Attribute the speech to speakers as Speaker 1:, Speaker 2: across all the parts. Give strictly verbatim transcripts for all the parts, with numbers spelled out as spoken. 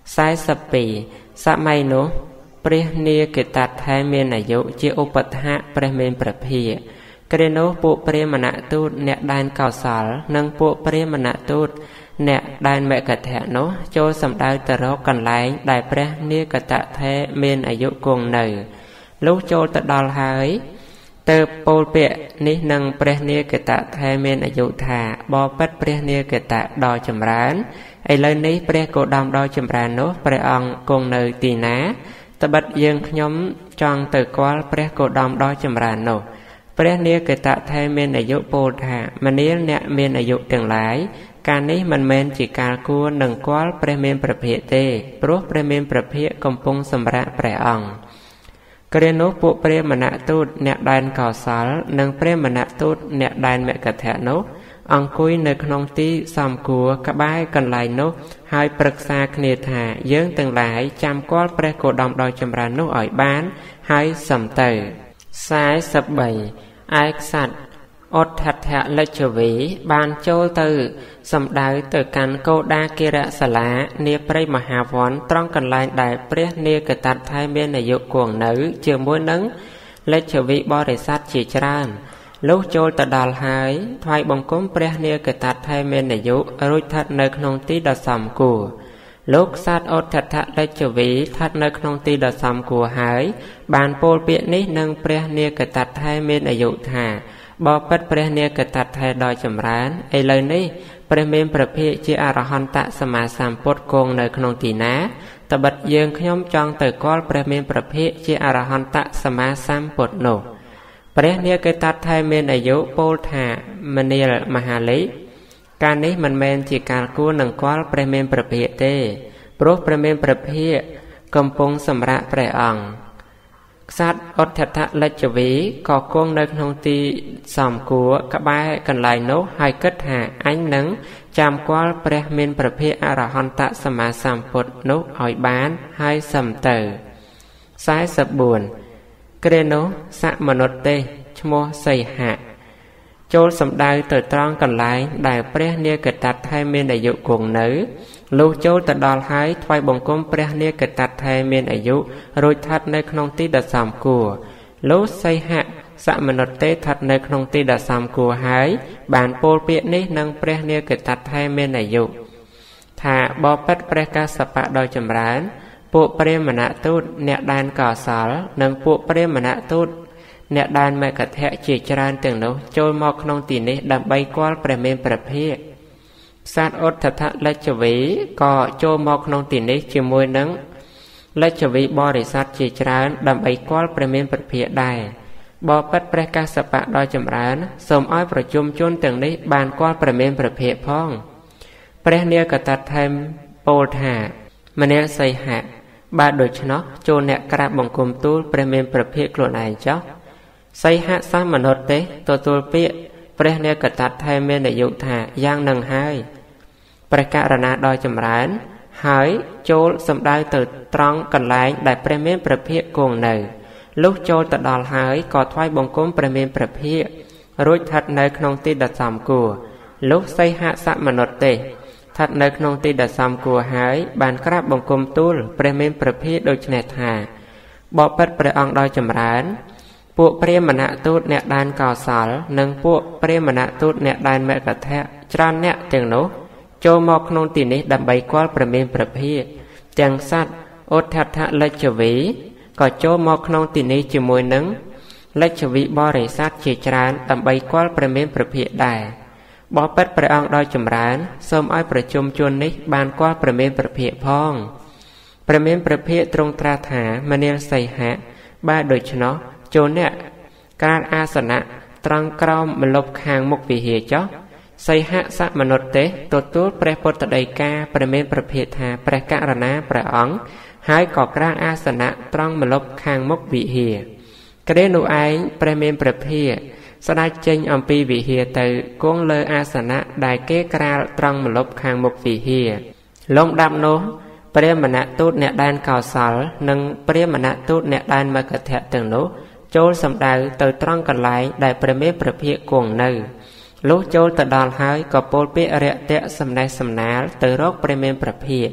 Speaker 1: สายสปีสมัยนู้เปรียเนียกิตัดไทยเมียนอายุเจอุปถะเปรเมนประเพียกระโนปุเปรมณะตูดเนดานเก่าสาลนังปุเปรมณะตูดเนดานแม่กะแทะโนโจสำดาวตะรอกกันไหลได้เปรียเนียกตะแทเมียนอายุกงเนยลูกโจตะดอลหายเติบโปลเปะนี้นังเปรียเนียกตะแทเมียนอายุธาบอปัดเปรียเนียกตะดอจำรานไอเลยนี้เปรียโกดอมดอจำรานโนเปรียองกงเนยตีนาตะบัดยังขยมจองเติกวาลเปรียโกดอมดอจำรานโนเปรียเนียกตะไทยเมียนอายุโปลธามันนี้เนี่ยเมียนอายุถึงหลายการนี้มันเมนจิการกูหนึ่งกวาลเปรียเมียนประเภทเตปรุเปรียเมียนประเภทกำปงสำระเปรียองกระโนปุเปรียมณะตูดเนี่ยดานก่อสาลหนึ่งเปรียมณะตูดเนี่ยดานแม่กะแทะโนอังคุยในขนมตีสามกัวกระบายกันไหลโนให้ปรึกษาคเนธาเยื่อตั้งหลายจำก้อนเปรโกดอมดอยจำรานุอ่อยบ้านให้สำเตอสายสบายไอสัตอดทัดแทะเลชวีบานโจตือสำดาวตือกันโกดาเกระสลาเนียเปรมหาวอนตรองกันไหลได้เปรียเนียกตัดไทยเมียนอายุกวงหนือเชื่อมวยนึงเลชวีบริษัทจีจรานลูกโจตะดอลหายถอยบังก้มเปรียเนียกตัดไทยเมียนอายุรุ่ยทัดในขนมตีดอสามกูลูกสัตอดทัดทะเลชวีทัดในขนมตีดอสามกูหายบานโปลเปียนี้นังเปรียเนียกตัดไทยเมียนอายุธาบอปัดเปรียเนียกตัดไทยดอยจำรานไอเลยนี่เปรียเมียนประเภทจีอารหันตะสมาสามปดโกงในขนมตีนาตบัดเยืองขยมจองเตก้อนเปรียเมียนประเภทจีอารหันตะสมาสามปดโนเปรียเนียกตัดไทยเมียนอายุโปลธามเนียลมหาลิการนี้มันเมนจีการกู้หนึ่งก้อนเปรียเมียนประเภทเตปรุเปรียเมียนประเภทกำปงสำระเปรียองสัตอดทัดทะเลจวีก่อกงในขนมตีสามกัวกระบายกันไหลโนให้กึศหาอันหนึ่งจำกว่าเปรียเมียนประเภทอรหันตะสมาสามปดโนอ่อยบ้านให้สำเตอสายสบุนเกรโนสะมนุษย์เตชโมใส่หะโจลสำดาวเติร์ตรองกันไหลได้เปรียเนียกตัดไทยเมียนอายุกงเนื้อลูกโจลตะดอลหายถอยบงกลมเปรียเนียกตัดไทยเมียนอายุรุ่ยทัดในขนมตีดสามกัวลูกใส่หะสะมนุษย์เตทัดในขนมตีดสามกัวหายบานโปลเปียนี้นังเปรียเนียกตัดไทยเมียนอายุถ้าบอปัดเปรียกาสปะดอยจำรานปุเปรียมณะตูดเนดานก่อสาลนังปุเปรียมณะตูดเนดานแม่กะแทะจีจรานตึงโนโจลมอกขนมตีนี้ดับใบกวาลเปรียเมียนประเภทสัตอดทัดทะเลจวีก็โจมอกขนมตีนี้จิมวยนังเลจวีบริษัทจีจรานดับใบกวาลเปรียเมียนประเภทได้บอปัดเปรกาสปะดอยจำรานสมอ้อยประจุมจนตึงนี้บานกวาลเปรียเมียนประเภทพ้องเปรียเนียกตัดไทยโปลธามเนใส่หะบาดโดยชนะโจเนกระบังกลมตูเปรียเมียนประเภทกลุ่นไอเจ้าใส่หะสามมนุษย์เตตัวตัวเปียเปรียเนียกตัดไทยเมียนอายุธาย่างหนึ่งให้ประกาศนาดอยจำรานหายโจลสำได้ตื่นตรองกันไหลได้เปรียเมียนประเภทกงเนยลูกโจลตะดอลหายก่อถอยบงกลมเปรียเมียนประเภทรุ่ยทัดในขนมตีดัดสามกัวลูกใส่หะสามมนุษย์เตทัดในขนมตีดัดสามกัวหายบานกราบบงกลมตูลเปรียเมียนประเภทโดยชนะธาบอปัดเปรียองดอยจำรานพวกเปรียมณะตูดเนดานก่อสาลนังพวกเปรียมณะตูดเนดานแม่กะแทะจรานเนเตียงโนโจมอกขนมตีนี้ดับใบกวาลเปรียเมียนประเภทเตียงสัตอดทัดทะเลจวีก็โจมอกขนมตีนี้จิมวยนังเลจวีบริษัทจีจรานดับใบกวาลเปรียเมียนประเภทได้บอปัดเปรียองดอยจำรานสมอ้อยประจุมจนนี้บานกวาลเปรียเมียนประเภทพ้องเปรียเมียนประเภทตรงตราถามเนลใส่หะบ้าโดยชนะโจเนี่ยการอาสนะตรังกรอมมลบคางมุกวิเหเจ้าใส่หะสะมนุษย์เตตัวตัวเปรปตไดกาเปรเมนประเภทหาเปรกะรณาเปรอ๋องหายก่อกลางอาสนะตรังมลบคางมุกวิเหกระเดนูไอเปรเมนประเภทสดายเจงอัมปีวิเหเตกงเลออาสนะได้เกกราตรังมลบคางมุกวิเหลมดำโนเปรมณะตูดเนดานเก่าสาลนังเปรมณะตูดเนดานมากระแทะตึงโนโจลสำดาวเติตรังกันไหลได้เปรเมประเภทกวงเนอลูกโจลตะดอลหายก็โปลเปะเระเตะสำนัยสำนาเตอรกเปรเมประเภท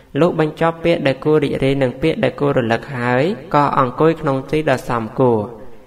Speaker 1: lúc bánh chóp biết đại cô rị rê nâng biết đại cô rồi lực hái có ỏng côi không tí đỏ xóm của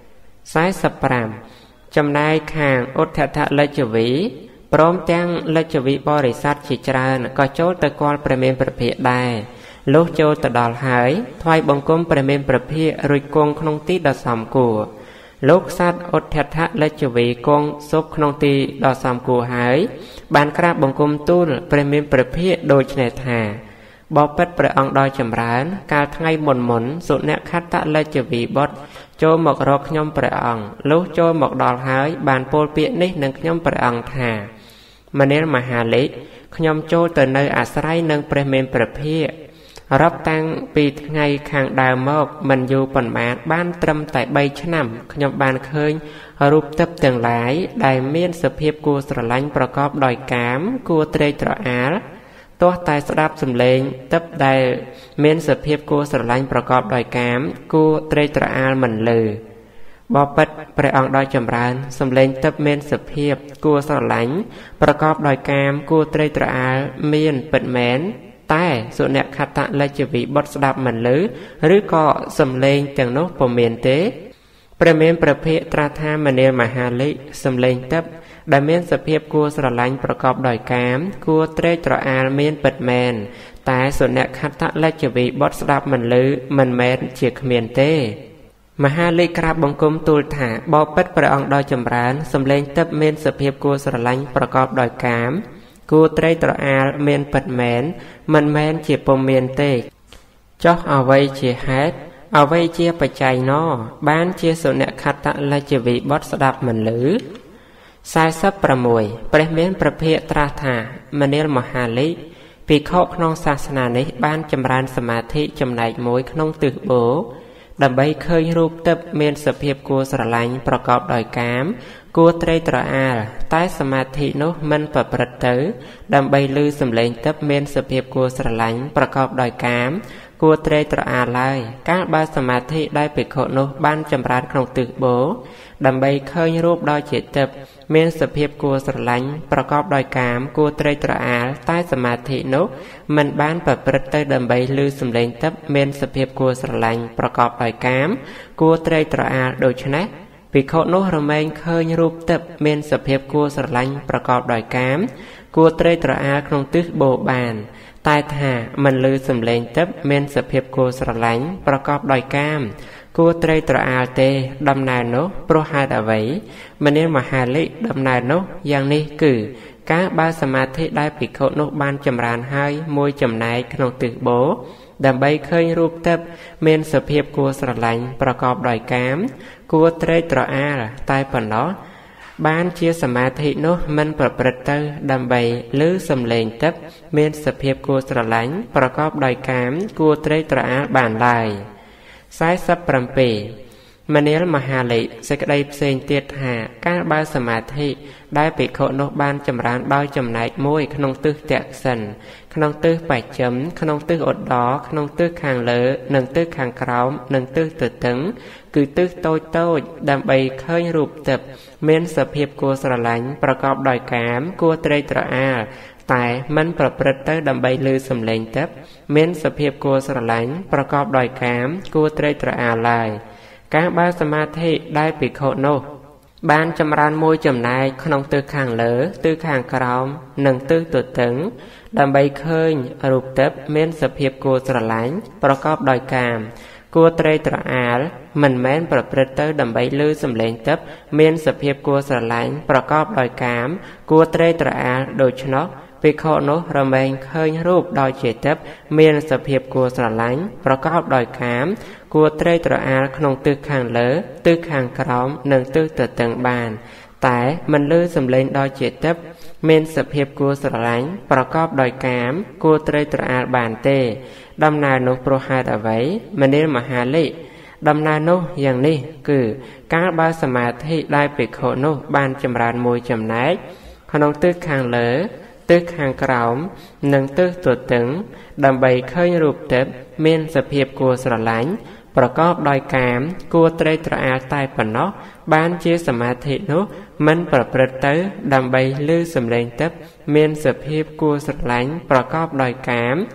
Speaker 1: sai sập ràm chầm nai khang ốt thạ thạ lê chữ vĩ prom trang lê chữ vĩ bò rì sát chỉ tràn có chốt tới quanประเมนประเภทđài lúc chốt tới đòn hái thoai bông cungประเมนประเภทrồi cung không tí đỏ xóm của lúc sát ốt thạ thạ lê chữ vĩ cung xúc không tí đỏ xóm của hái bàn krab bông cung tuประเมนประเภทđôi chân thàบอเป็ดประองดอยจำร้านการทั้งไงหมุนหมุนสุดเนคัตตะเลจวีบดโจหมกรอกย่อมประองลูกโจหมกดอลหายบานโพลเปียนิหนึ่งย่อมประองถามันเนรมหาลิย่อมโจเตอเนยอาศัยหนึ่งประเมนประเภทรับตั้งปีไงขางดาวมอกมันอยู่ปนมาบ้านตรำแต่ใบชะนำย่อมบานเคยรูปตับต่างหลายได้เมียนสเพียบกูสลังประกอบดอยกามกูเตยตรอาตัวตายสดับสำเลงตับได้เมียนสเพียบกูสลังประกอบดอยกามกูเตยตรอาเหมือนเลยบอปัดประองดอยจำรานสำเลงตับเมียนสเพียบกูสลังประกอบดอยกามกูเตยตรอาเมียนเป็ดแมนแต่ส่วนเนคตะและจะวิบดสดับเหมือนเลยหรือก็สำเลงจังนกปมเมียนเตประเมียนประเภทตราธามันเนรมหาลิสำเลงตับได้เมียนสเพียบกูสลังประกอบดอยกามกูเตยตรอาเมียนเป็ดแมนแต่ส่วนเนคตะและจะวิบดสดับเหมือนเลยมันแมนเฉียกเมียนเตมหาลิกราบบังคมตูลถาบอเป็ดประองดอยจำรานสำเลงตับเมียนสเพียบกูสลังประกอบดอยกามกูเตยตรอาเมียนเป็ดแมนมันแมนเฉียบปมเมียนเตจอกเอาไว้เฉียฮัดเอาไว้เจียปัจจัยนอบ้านเจียสุเนคตะและจะวิบดสดับเหมือนหรือสายซับประมวยประเมนประเภทตราธามันเนลมหาลิปีเข้าขนองศาสนาในบ้านจำรานสมาธิจำไหนมวยขนองตึกโบดับใบเคยรูปตับเมียนสเพียบกูสลังประกอบดอยกามกูเตยตรอาใต้สมาธิโนมันปะประเตอดับใบลือสำเลงตับเมียนสเพียบกูสลังประกอบดอยกามกูเตยตรอาไลการบาสมาธิได้ไปโคโนบ้านจำรานขนองตึกโบดับใบเคยรูปดอยเจตับเมียนสเพียบกูสลังประกอบดอยกามกูเตยตรอาใต้สมาธิโนมันบ้านปะประเตอดับใบลือสำเลงตับเมียนสเพียบกูสลังประกอบดอยกามกูเตยตรอาโดยชนะปีโคโนรเมงเคยรูปตับเมียนสเพียบกูสลังประกอบดอยกามกูเตยตรอาขนองตึกโบบานตายถามันลือสำเลงตับเมียนสเพียบกูสลังประกอบดอยกามกูเตยตรอาเตดำนายโนโปรหาดาไว้มันเนมหาลิดำนายโนอย่างนี้คือการบาสมาธิได้ปีโคโนบ้านจำรานให้มวยจำนายขนมตึกโบดับใบเคยรูปตับเมียนสเพียบกูสลังประกอบดอยกามกูเตยตรอาตายปนล้อบ้านเชียสมาธิโนมันประประเตอดับใบลือสำเลงตับเมียนสเพียบกูสลังประกอบดอยกามกูเตยตรอาบานลายสายซับปรำเปมันเนลมหาลิสกได้เซนเตียหาการบาสมาธิได้ไปโคโนบ้านจำรานดอยจำไหนมวยขนมตึกแตกสันขนมตึกไปจำขนมตึกอดดอขนมตึกขางเลอหนึ่งตึกขางกราวหนึ่งตึกตึกตึงคือตึกโตโตดำใบเคยรูปตับเมียนสเพียบกูสลังประกอบดอยกามกูเตยตรอาแต่มันประประเตอดับใบลือสำเลงตับเมียนสเพียบกูสลังประกอบดอยกามกูเตยตรอาลายการบาสมาธิได้ปิโคโนบ้านจำรานมวยจำนายขนมตึกข้างเหลือตึกข้างกราวหนึ่งตึกตัวตึงดำใบเคยรูปตับเมียนสเพียบกูสลังประกอบดอยกามกูเตยตรอามันแม้นประประเตอดับใบลือสำเลงตับเมียนสเพียบกูสลังประกอบดอยกามกูเตยตรอาโดยชนกปีโคโนรเมงเคยรูปดอยเจตับเมียนสเพียบกูสลังประกอบดอยกามกูเตยตรอาขนมตึกข้างเหลือตึกข้างกราวหนึ่งตึกตัวตึงบานแต่มันลือสำเลงดอยเจตับเมียนสเพียบกูสลังประกอบดอยกามกูเตยตรอาบานเตดำนายนกโปรหาดเอาไว้มันเนมหาลิดำนายนกอย่างนี้คือการบาสมาธิได้ปิโคโนบ้านจำรานมวยจำนายขนมตึกข้างเหลือตึกข้างกราวหนึ่งตึกตัวตึงดำใบเคยรูปเต็บเมียนสเพียบกูสลังประกอบดอยกามกูเตยตรอาตายปนนกบ้านเชียสมาธิโนมันประประเตอดำใบลือสำเลงเต็บเมียนสเพียบกูสลังประกอบดอยกาม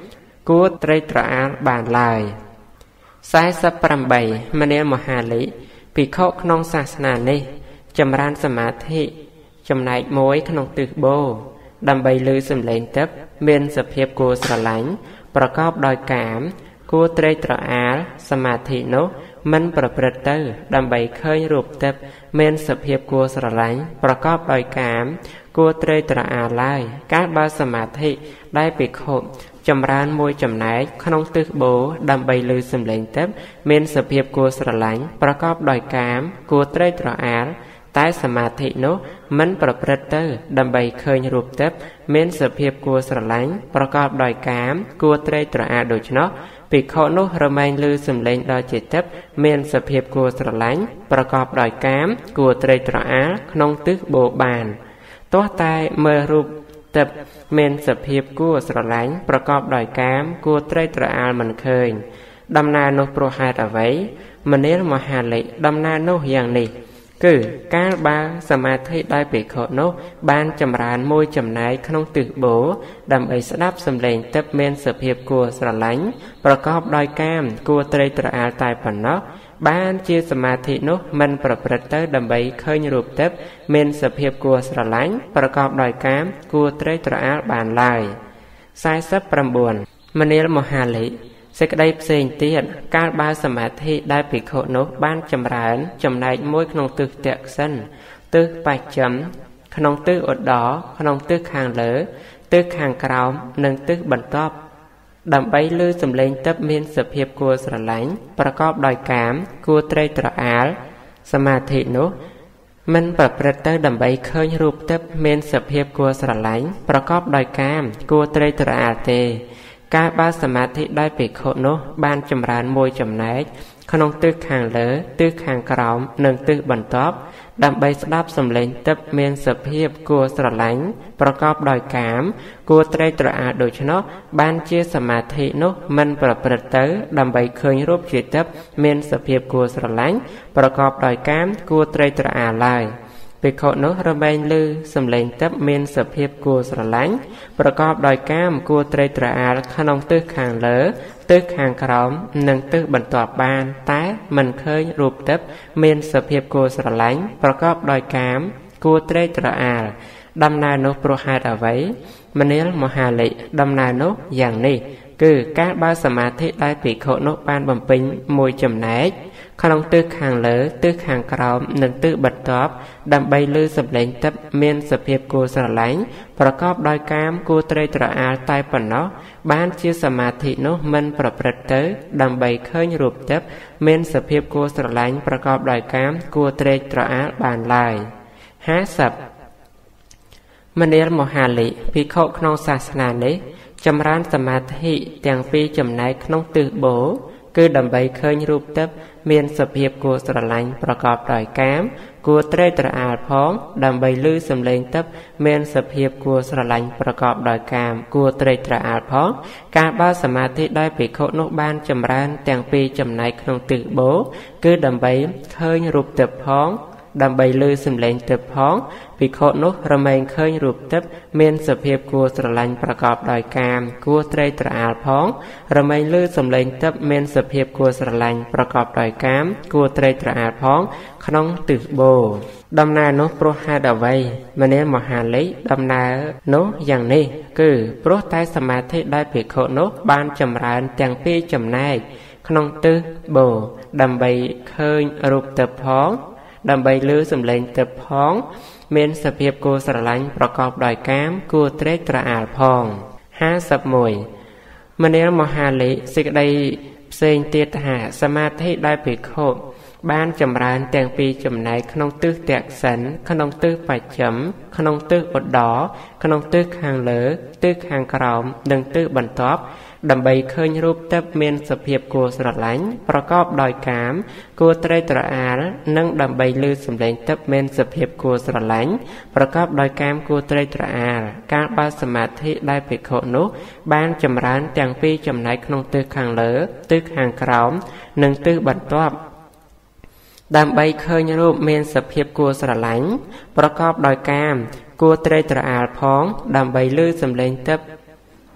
Speaker 1: គួរត្រេកត្រអាលបានឡើយខ្សែសិបប្រាំបីមនាលមហាលិភិក្ខុក្នុងសាសនានេះចម្រើនសមាធិចំណែកមួយក្នុងទិសបូដើម្បីលើសំឡេងទឹកមានសភាពគួរស្រឡាញ់ប្រកបដោយកាមគួរត្រេកត្រអាលសមាធិនោះមិនប្រព្រឹត្តទៅដើម្បីឃើញរូបទឹកមានសភាពគួរស្រឡាញ់ប្រកបដោយកាមគួរត្រេកត្រអាលឡើយកាលបើសមាធិដែលភិក្ខុចម្រើនមួយចំណែកក្នុងទិសបូដើម្បីលើសំឡេងទឹកមានសភាពគួរស្រឡាញ់ប្រកបដោយកាមគួរត្រេកត្រអាលតែសមាធិនោះមិនប្រព្រឹត្តទៅដើម្បីឃើញរូបទឹកមានសភាពគួរស្រឡាញ់ប្រកបដោយកាមគួរត្រេកត្រអាលដូច្នោះភិក្ខុនោះរមែងលើសំឡេងដ៏ជាទឹកមានសភាពគួរស្រឡាញ់ប្រកបដោយកាមគួរត្រេកត្រអាលក្នុងទិសបូបានទាស់តែមើលរូបទឹកមានសភាពគួរស្រឡាញ់ប្រកបដោយកាមគួរត្រេកត្រអាលមិនឃើញដំណើរនោះព្រោះហេតុអ្វីមនាលមហាលិដំណើរនោះយ៉ាងនេះគឺកាលបើសមាធិដោយភិក្ខុនោះបានចម្រើនមួយចំណែកក្នុងទិសបូដើម្បីស្ដាប់សំឡេងទឹកមានសភាពគួរស្រឡាញ់ប្រកបដោយកាមគួរត្រេកត្រអាលតែប៉ុណ្ណោះបានជាសមាធិនោះមិនប្រព្រឹត្តទៅដើម្បីឃើញរូបទឹកមានសភាពគួរស្រឡាញ់ប្រកបដោយកាមគួរត្រេកត្រអាលបានឡើយខ្សែសិបប្រាំបួនមនាលមហាលិសេចក្តីផ្សេងទៀតកាលបើសមាធិដែលភិក្ខុនោះបានចម្រើនចំណែកមួយក្នុងទិសតក្សិណទិសបច្ចឹមក្នុងទិសឧត្តរក្នុងទិសខាងលើទិសខាងក្រោមនិងទិសបន្ទាប់ដើម្បីលើសំឡេងទឹកមានសភាពគួរស្រឡាញ់ប្រកបដោយកាមគួរត្រេកត្រអាលសមាធិនោះមិនប្រព្រឹត្តទៅដើម្បីឃើញរូបទឹកមានសភាពគួរស្រឡាញ់ប្រកបដោយកាមគួរត្រេកត្រអាលទេកាលបើសមាធិដោយភិក្ខុនោះបានចម្រើនមួយចំណែកក្នុងទិសខាងលើទិសខាងក្រោមនិងទិសបន្ទាប់ដើម្បីស្ដាប់សំឡេងទឹកមានសភាពគួរស្រឡាញ់ប្រកបដោយកាមគួរត្រេកត្រអាលដូច្នោះបានជាសមាធិនោះមិនប្រព្រឹត្តទៅដើម្បីឃើញរូបជាទឹកមានសភាពគួរស្រឡាញ់ប្រកបដោយកាមគួរត្រេកត្រអាលឡើយភិក្ខុនោះរមែងឮសំឡេងទឹកមានសភាពគួរស្រឡាញ់ប្រកបដោយកាមគួរត្រេកត្រអាលក្នុងទិសខាងលើទិសខាងក្រោមនិងទិសបន្ទាប់បានតែមិនឃើញរូបទឹកមានសភាពគួរស្រឡាញ់ប្រកបដោយកាមគួរត្រេកត្រអាលដំណើរនោះព្រោះហេតុអ្វីមនាលមហាលិដំណើរនោះយ៉ាងនេះគឺកាលបើសមាធិដែលភិក្ខុនោះបានបំពេញមួយចំណែកក្នុងទិសខាងលើទិសខាងក្រោមនិងទិសបន្ទាប់ដើម្បីលើសំឡេងទឹកមានសភាពគួរស្រឡាញ់ប្រកបដោយកាមគួរត្រេកត្រអាលតែប៉ុណ្ណោះបានជាសមាធិនោះមិនប្រព្រឹត្តទៅដើម្បីឃើញរូបទឹកមានសភាពគួរស្រឡាញ់ប្រកបដោយកាមគួរត្រេកត្រអាលបានឡើយហាសិបមនាលមហាលិភិក្ខុក្នុងសាសនានេះចម្រើនសមាធិទាំងពីរចំណែកក្នុងទិសបូគឺដើម្បីឃើញរូបទឹកមានសភាពគួរស្រឡាញ់ប្រកបដោយកាមគួរត្រេកត្រអាលផងដើម្បីឮសំឡេងទឹកមានសភាពគួរស្រឡាញ់ប្រកបដោយកាមគួរត្រេកត្រអាលផងការបើសមាធិដោយភិក្ខុនោះបានចម្រើនទាំងពីរចំណែកក្នុងទិសបូគឺដើម្បីឃើញរូបទឹកផងដើម្បីលើសំឡេងទឹកផងភិក្ខុនោះរមែងឃើញរូបទឹកមានសភាពគួរស្រឡាញ់ប្រកបដោយកាមគួរត្រេកត្រអាលផងរមែងលើសំឡេងទឹកមានសភាពគួរស្រឡាញ់ប្រកបដោយកាមគួរត្រេកត្រអាលផងក្នុងទិសបូដំណើរនោះព្រោះហេតុអ្វីមនាលមហាលិដំណើរនោះយ៉ាងនេះគឺព្រោះតែសមាធិដែលភិក្ខុនោះបានចម្រើនទាំងពីរចំណែកក្នុងទិសបូដើម្បីឃើញរូបទឹកផងដើម្បីលើសំឡេងទឹកផងមានសភាពគួរស្រឡាញ់ប្រកបដោយកាមគួរត្រេកត្រអាលផងហាសិបមួយមនាលមហាលិសេចក្តីផ្សេងទៀតថាសមាធិដែលភិក្ខុបានចម្រើនទាំងពីរចំណែកក្នុងទិសតក្សិណក្នុងទិសបច្ចឹមក្នុងទិសឧត្តរក្នុងទិសខាងលើទិសខាងក្រោមនិងទិសបន្ទាប់ដើម្បីឃើញរូបទឹកមានសភាពគួរស្រឡាញ់ប្រកបដោយកាមគួរត្រេកត្រអាលនិងដើម្បីលើសំឡេងទឹកមានសភាពគួរស្រឡាញ់ប្រកបដោយកាមគួរត្រេកត្រអាលការបើសមាធិដែលភិក្ខុនោះបានចម្រើនទាំងពីរចំណែកក្នុងទិសខាងលើទិសខាងក្រោមនិងទិសបន្ទាប់ដើម្បីឃើញរូបមានសភាពគួរស្រឡាញ់ប្រកបដោយកាមគួរត្រេកត្រអាលផងដើម្បីលើសំឡេងទឹក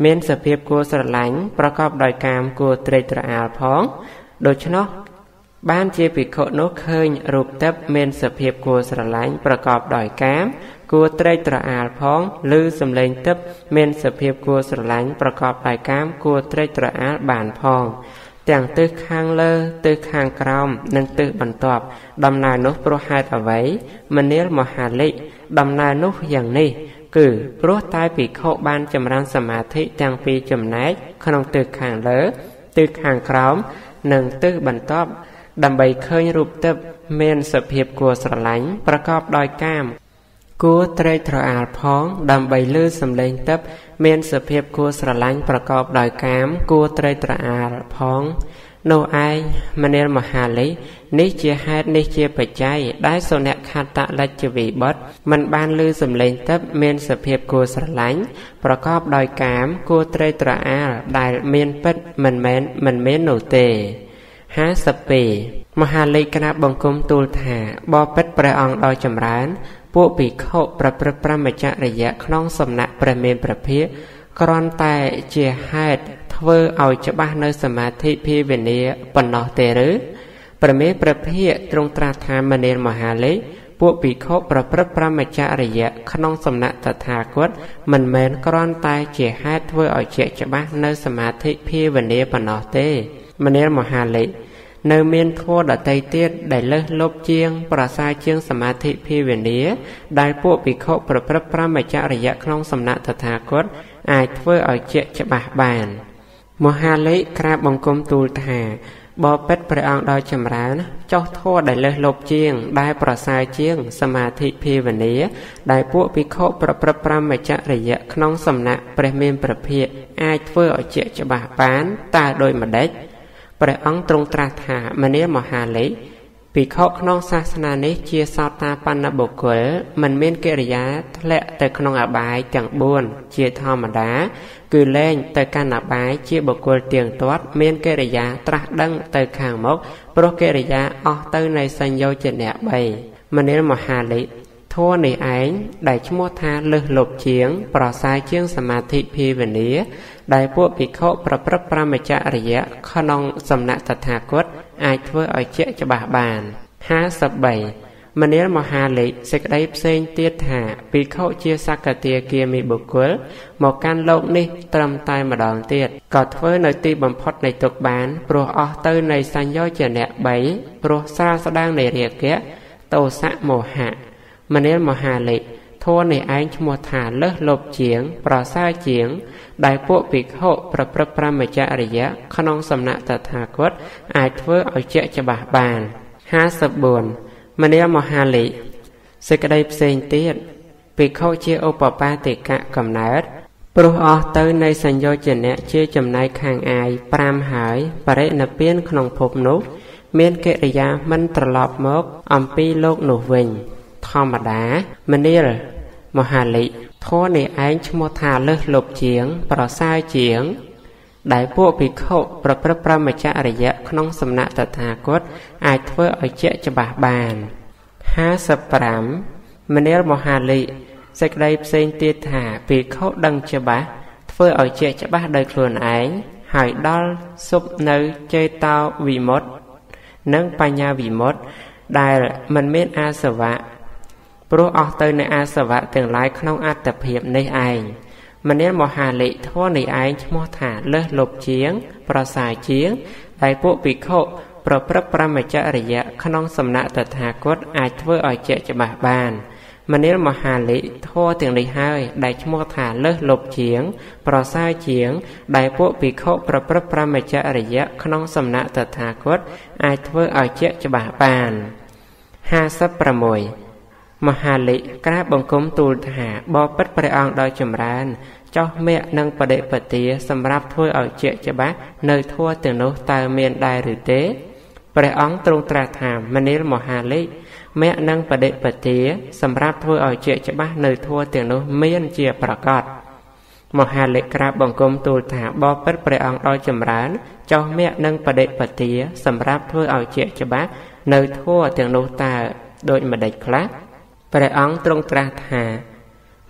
Speaker 1: មានសភាពគួរស្រឡាញ់ប្រកបដោយកាមគួរត្រេកត្រអាលផងដូច្នោះបានជាភិក្ខុនោះឃើញរូបទិព្វមានសភាពគួរស្រឡាញ់ប្រកបដោយកាមគួរត្រេកត្រអាលផងឬសំឡេងទិព្វមានសភាពគួរស្រឡាញ់ប្រកបដោយកាមគួរត្រេកត្រអាលបានផងទាំងទិសខាងលើទិសខាងក្រោមនិងទិសបន្ទាប់ដំណើរនោះព្រោះហេតុអ្វីមនាលមហាលិដំណើរនោះយ៉ាងនេះគឺព្រោះតែភិក្ខុបានចម្រើនសមាធិទាំងពីរចំណែកក្នុងទិសខាងលើទិសខាងក្រោមនិងទិសបន្ទាប់ដើម្បីឃើញរូបទិព្វមានសភាពគួរស្រឡាញ់ប្រកបដោយកាមគួរត្រេកត្រអាលផងដើម្បីឮសំឡេងទិព្វមានសភាពគួរស្រឡាញ់ប្រកបដោយកាមគួរត្រេកត្រអាលផងនោះឯងមនាលមហាលិនេះជាហេតុនេះជាបច្ច័យដែលសុនខតលច្ចវិបុត្រមិនបានឮសំឡេងទិព្វមានសភាពគួរស្រឡាញ់ប្រកបដោយកាមគួរត្រេកត្រអាលដែលមានពិតមិនមែនមិនមែននោះទេហាសិបពីរមហាលិក្រាបបង្គំទូលថាបបិទ្ធព្រះអង្គដ៏ចម្រើនពួកភិក្ខុប្រព្រឹត្តព្រហ្មចរិយៈក្នុងសំណាក់ព្រះមានព្រះភិក្ខគ្រាន់តែជាហេតុធ្វើឲ្យច្បាស់នៅសមាធិភាវនាប៉ុណ្ណោះទេឬព្រះមានព្រះភិក្ខទ្រង់ត្រាស់ថាមនាលមហាលិពួកភិក្ខុប្រព្រឹត្តព្រហ្មចរិយៈក្នុងសំណាក់តថាគតមិនមែនគ្រាន់តែជាហេតុធ្វើឲ្យជាច្បាស់នៅសមាធិភាវនាប៉ុណ្ណោះទេមនាលមហាលិនៅមានធម៌ដតីទៀតដែលលើសលប់ជាងប្រសើរជាងសមាធិភាវនាដែលពួកភិក្ខុប្រព្រឹត្តព្រហ្មចរិយៈក្នុងសំណាក់តថាគតអាចធ្វើឲ្យជាច្បាស់បានមហាលិក្រាបបង្គំទូលថាបបិទ្ធព្រះអង្គដ៏ចម្រើនចុះធម៌ដែលលើសលប់ជាងដែលប្រសើរជាងសមាធិភាវនាដែលពួកភិក្ខុប្រព្រឹត្តព្រហ្មចរិយៈក្នុងសំណាក់ព្រះមានព្រះភិក្ខអាចធ្វើឲ្យជាច្បាស់បានតើដោយម្ដេចព្រះអង្គទ្រង់ត្រាស់ថាមនាលមហាលិភិក្ខុក្នុងសាសនានេះជាសោតាបন্নបុគ្គលមិនមានកិរិយាធ្លាក់ទៅក្នុងអបាយទាំងបួនជាធម្មតាគឺលែងទៅកាន់អបាយជាបុគ្គលទៀងទាត់មានកិរិយាត្រាស់ដឹងទៅខាងមុខព្រោះកិរិយាអស់ទៅនៃសញ្ញោចនៈបីមនាលមហាលិធម៌នេះឯងដែលឈ្មោះថាលើសលប់ជាងប្រសើរជាងសមាធិភាវនាដែលពួកភិក្ខុប្រព្រឹត្តព្រហ្មចរិយៈក្នុងសំណាក់តថាគតអាចធ្វើឲ្យជាច្បាស់បានហាសិបបីមនាលមហាលិសេចក្តីផ្សេងទៀតថាភិក្ខុជាសក្កទាគាមីបុគ្គលមកកាន់លោកនេះត្រឹមតែម្ដងទៀតក៏ធ្វើនៅទីបំផុតនៃទុក្ខបានព្រោះអស់ទៅនៃសញ្ញោចនៈបីព្រោះស្រាលស្ដាងនៃរាគៈទោសៈមោហៈមនាលមហាលិធម៌នេះឯងឈ្មោះថាលើសលប់ជាងប្រសើរជាងដែលពួកភិក្ខុប្រព្រឹត្តព្រហ្មចរិយៈក្នុងសំណាក់តថាគតអាចធ្វើឲ្យជាច្បាស់បានហាសិបបួនមនាលមហាលិសេចក្តីផ្សេងទៀតភិក្ខុជាឧបបាតិកៈកំណើតព្រោះអស់ទៅនៃសញ្ញោចនៈជាចំណែកខាងអាយប្រាំហើយបរិនិព្វានក្នុងភពនោះមានកិរិយាមិនត្រឡប់មកអំពីលោកនោះវិញធម្មតាមនាលមហាលិធម៌នេះឯងឈ្មោះថាលើសលប់ជាងប្រសើរជាងដែលពួកភិក្ខុប្រព្រឹត្តព្រហ្មចរិយៈក្នុងសំណាក់តថាគតអាចធ្វើឲ្យជាច្បាស់បានហាសិបប្រាំមនាលមហាលិសេចក្តីផ្សេងទៀតថាភិក្ខុដឹងច្បាស់ធ្វើឲ្យជាច្បាស់ដោយខ្លួនឯងហើយដល់សុបនៅចេតោវិមុតតិនិងបញ្ញាវិមុតតិដែលមិនមានអាសវៈព្រោះអស់ទៅនៃអាសវៈទាំងឡាយក្នុងអត្តភាពនេះឯងមនាលមហាលិធម៌នេះឯងឈ្មោះថាលើសលប់ជាងប្រសើរជាងដែលពួកភិក្ខុប្រព្រឹត្តព្រហ្មចរិយៈក្នុងសំណាក់តថាគតអាចធ្វើឲ្យជាច្បាស់បានមនាលមហាលិធម៌ទាំងនេះហើយដែលឈ្មោះថាលើសលប់ជាងប្រសើរជាងដែលពួកភិក្ខុប្រព្រឹត្តព្រហ្មចរិយៈក្នុងសំណាក់តថាគតអាចធ្វើឲ្យជាច្បាស់បានហាសិបប្រាំមួយមហាលិក្រាបបង្គំទូលថាបបិទ្ធព្រះអង្គដ៏ចម្រើនចោះមគ្គនិងបដិបទាសម្រាប់ធ្វើឲ្យជាច្បាស់នៅធម៌ទាំងនោះតើមានដែរឬទេព្រះអង្គទ្រង់ត្រាស់ថាមនាលមហាលិមគ្គនិងបដិបទាសម្រាប់ធ្វើឲ្យជាច្បាស់នៅធម៌ទាំងនោះមានជាប្រកបមហាលិក្រាបបង្គំទូលថាបបិទ្ធព្រះអង្គដ៏ចម្រើនចោះមគ្គនិងបដិបទាសម្រាប់ធ្វើឲ្យជាច្បាស់នៅធម៌ទាំងនោះតើដូចម្ដេចខ្លះព្រះអង្គទ្រង់ត្រាស់ថាម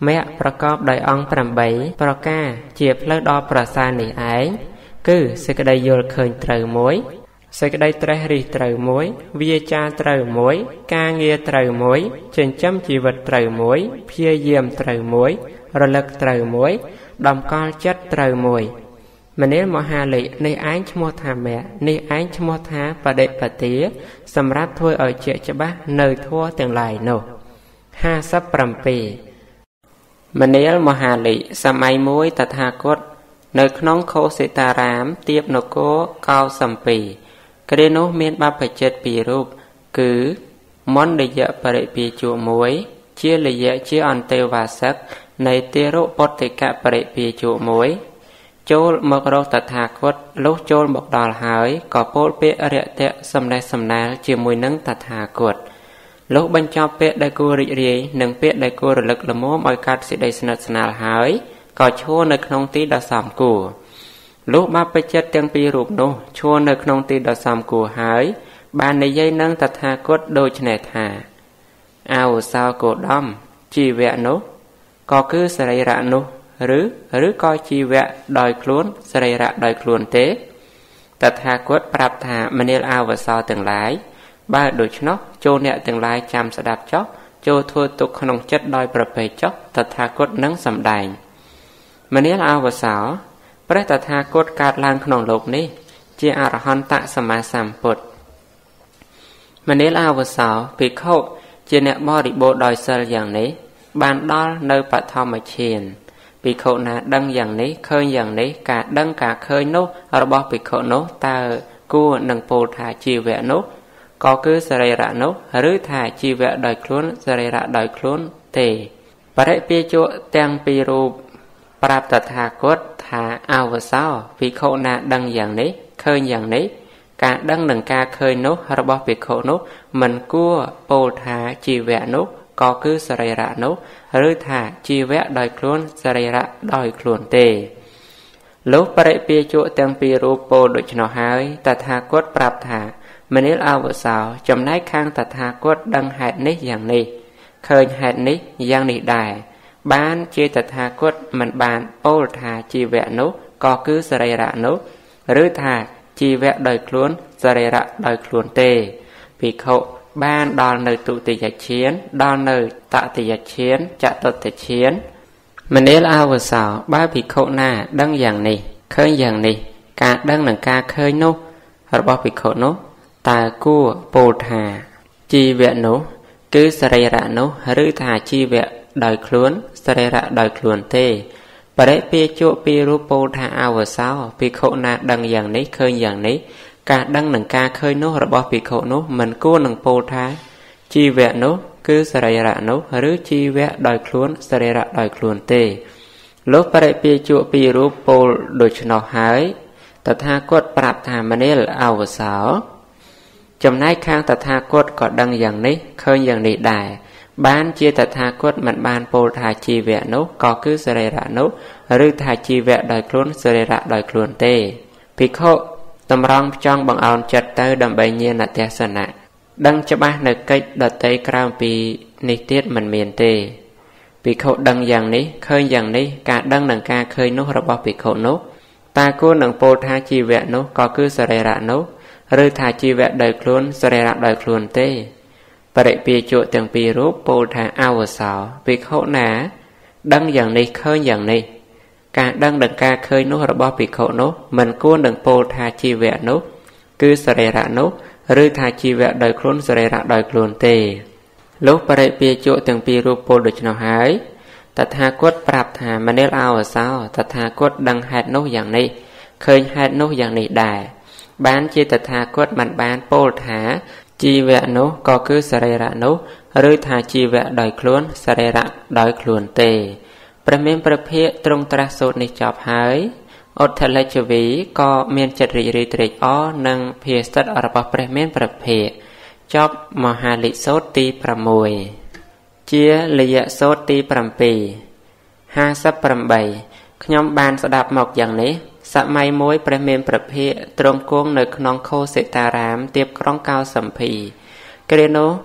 Speaker 1: មគ្គប្រកបដោយអង្គប្រាំបីប្រការជាផ្លូវដ៏ប្រសើរនេះឯងគឺសេចក្តីយល់ឃើញត្រូវមួយសេចក្តីត្រេះរិះត្រូវមួយវាចាត្រូវមួយការងារត្រូវមួយចិញ្ចឹមជីវិតត្រូវមួយព្យាយាមត្រូវមួយរលឹកត្រូវមួយដំកល់ចិត្តត្រូវមួយមនាលមហាលិនេះឯងឈ្មោះថាមគ្គនេះឯងឈ្មោះថាបដិបទាសម្រាប់ធ្វើឲ្យជាក់ច្បាស់នៅធម៌ទាំងឡាយនោះห้าสิบเจ็ดមនាលមហាលិសម័យមួយតថាគតនៅក្នុងខោសិតារាមទៀបនគរកោសំពីគ្រានោះមានបព្វជិតពីររូបគឺមន្តយៈបរិពាជមួយជាលយៈជាអន្តេវាសិកនៃទារុពតិកៈបរិពាជមួយចូលមករកតថាគតលុះចូលមកដល់ហើយក៏ពោលពាក្យរយៈសំណេះសំណាលជាមួយនឹងតថាគតលុះបញ្ចប់ពាក្យដែលគួររីករាយនិងពាក្យដែលគួររលឹកល្មមឲ្យកាត់សេចក្តីស្និទ្ធស្នាលហើយក៏ឈរនៅក្នុងទីដ៏សមគួរលុះបព្វជិតទាំងពីររូបនោះឈរនៅក្នុងទីដ៏សមគួរហើយបាននិយាយនឹងតថាគតដូច្នេះថាអោសោគោដំជីវៈនោះក៏គឺសរីរៈនោះឬឬក៏ជីវៈដោយខ្លួនសរីរៈដោយខ្លួនទេតថាគតប្រាប់ថាមនាលអវសោទាំងឡាយបើដូច្នោះចូលអ្នកទាំងឡាយចាំស្ដាប់ចុះចូលធ្វើទុកក្នុងចិត្តដោយប្រភេទចុះតថាគតនឹងសម្ដែងមនាលអវសោព្រះតថាគតកើតឡើងក្នុងលោកនេះជាអរហន្តសម្មាសម្ពុទ្ធមនាលអវសោភិក្ខុជាអ្នកបរិបូរដោយសិលយ៉ាងនេះបានដល់នៅបឋមឈានភិក្ខុណាដឹងយ៉ាងនេះឃើញយ៉ាងនេះការដឹងការឃើញនោះរបស់ភិក្ខុនោះតើគួរនឹងពោលថាជីវៈនោះក៏គឺសរីរៈនោះឬថាជីវៈដោយខ្លួនសរីរៈដោយខ្លួនទេបរិពាជៈទាំងពីររូបប្រាប់តថាគតថាអវសោភិក្ខុណាដឹងយ៉ាងនេះឃើញយ៉ាងនេះការដឹងនិងការឃើញនោះរបស់ភិក្ខុនោះមិនគួរពោលថាជីវៈនោះក៏គឺសរីរៈនោះឬថាជីវៈដោយខ្លួនសរីរៈដោយខ្លួនទេលុះបរិពាជៈទាំងពីររូបពោលដូច្នោះហើយតថាគតប្រាប់ថាមនាលអវសោចំណែកខាងតថាគតដឹងហេតុនេះយ៉ាងនេះឃើញហេតុនេះយ៉ាងនេះដែរបានជាតថាគតមិនបានពោលថាជីវៈនោះក៏គឺសរីរៈនោះឬថាជីវៈដោយខ្លួនសរីរៈដោយខ្លួនទេភិក្ខុបានដល់នៅទុតិយឈានដល់នៅតតិយឈានចតុតឈានមនាលអវសោបើភិក្ខុណាដឹងយ៉ាងនេះឃើញយ៉ាងនេះការដឹងនិងការឃើញនោះរបស់ភិក្ខុនោះតើគួរពោលថាជីវៈនោះគឺសរីរៈនោះឬថាជីវៈដោយខ្លួនសរីរៈដោយខ្លួនទេបរិពាជៈពីររូបពោលថាអវសោភិក្ខុណាដឹងយ៉ាងនេះឃើញយ៉ាងនេះការដឹងនិងការឃើញនោះរបស់ភិក្ខុនោះមិនគួរនឹងពោលថាជីវៈនោះគឺសរីរៈនោះឬជីវៈដោយខ្លួនសរីរៈដោយខ្លួនទេលុះបរិពាជៈពីររូបពោលដូច្នោះហើយតថាគតប្រាប់ថាមនាលអវសោចំណែកខាងតថាគតក៏ដឹងយ៉ាងនេះឃើញយ៉ាងនេះដែរបានជាតថាគតមិនបានពោលថាជីវៈនោះក៏គឺសរីរៈនោះឬថាជីវៈដោយខ្លួនសរីរៈដោយខ្លួនទេភិក្ខុតម្រង់ផ្ចង់បង្អោនចិត្តទៅដើម្បីញាណទស្សនៈដឹងច្បាស់នៅកិច្ចដតីក្រៅពីនេះទៀតមិនមានទេភិក្ខុដឹងយ៉ាងនេះឃើញយ៉ាងនេះការដឹងនិងការឃើញនោះរបស់ភិក្ខុនោះតើគួរនឹងពោលថាជីវៈនោះក៏គឺសរីរៈនោះឬថាជីវៈដោយខ្លួនសរីរៈដោយខ្លួនទេបរិពាជៈទាំងពីររូបពោលថាអវសោភិក្ខុណាដឹងយ៉ាងនេះឃើញយ៉ាងនេះការដឹងនិងការឃើញនោះរបស់ភិក្ខុនោះមិនគួរនឹងពោលថាជីវៈនោះគឺសរីរៈនោះឬថាជីវៈដោយខ្លួនសរីរៈដោយខ្លួនទេលុះបរិពាជៈទាំងពីររូបពោលដូច្នោះហើយតថាគតប្រាប់ថាមនាលអវសោតថាគតដឹងហេតុនោះយ៉ាងនេះឃើញហេតុនោះយ៉ាងនេះដែរបានជាតថាគតមិនបានពោលថាជីវៈនោះក៏គឺសរីរៈនោះឬថាជីវៈដោយខ្លួនសរីរៈដោយខ្លួនទេព្រះមានព្រះភិក្ខទ្រង់ត្រាស់សូត្រនេះចប់ហើយឧទ្ធលជវីក៏មានចិត្តរីករាយត្រេកអរនឹងភាសិតរបស់ព្រះមានព្រះភិក្ខចប់មហាលិសូត្រទីប្រាំមួយជាលយៈសូត្រទីប្រាំពីរ ห้าสิบแปดខ្ញុំបានស្ដាប់មកយ៉ាងនេះសម័យមួយព្រះមានព្រះភិក្ខទ្រង់គង់នៅក្នុងខោសិតារាមទៀបក្រុងកោសំភីគ្រានោះ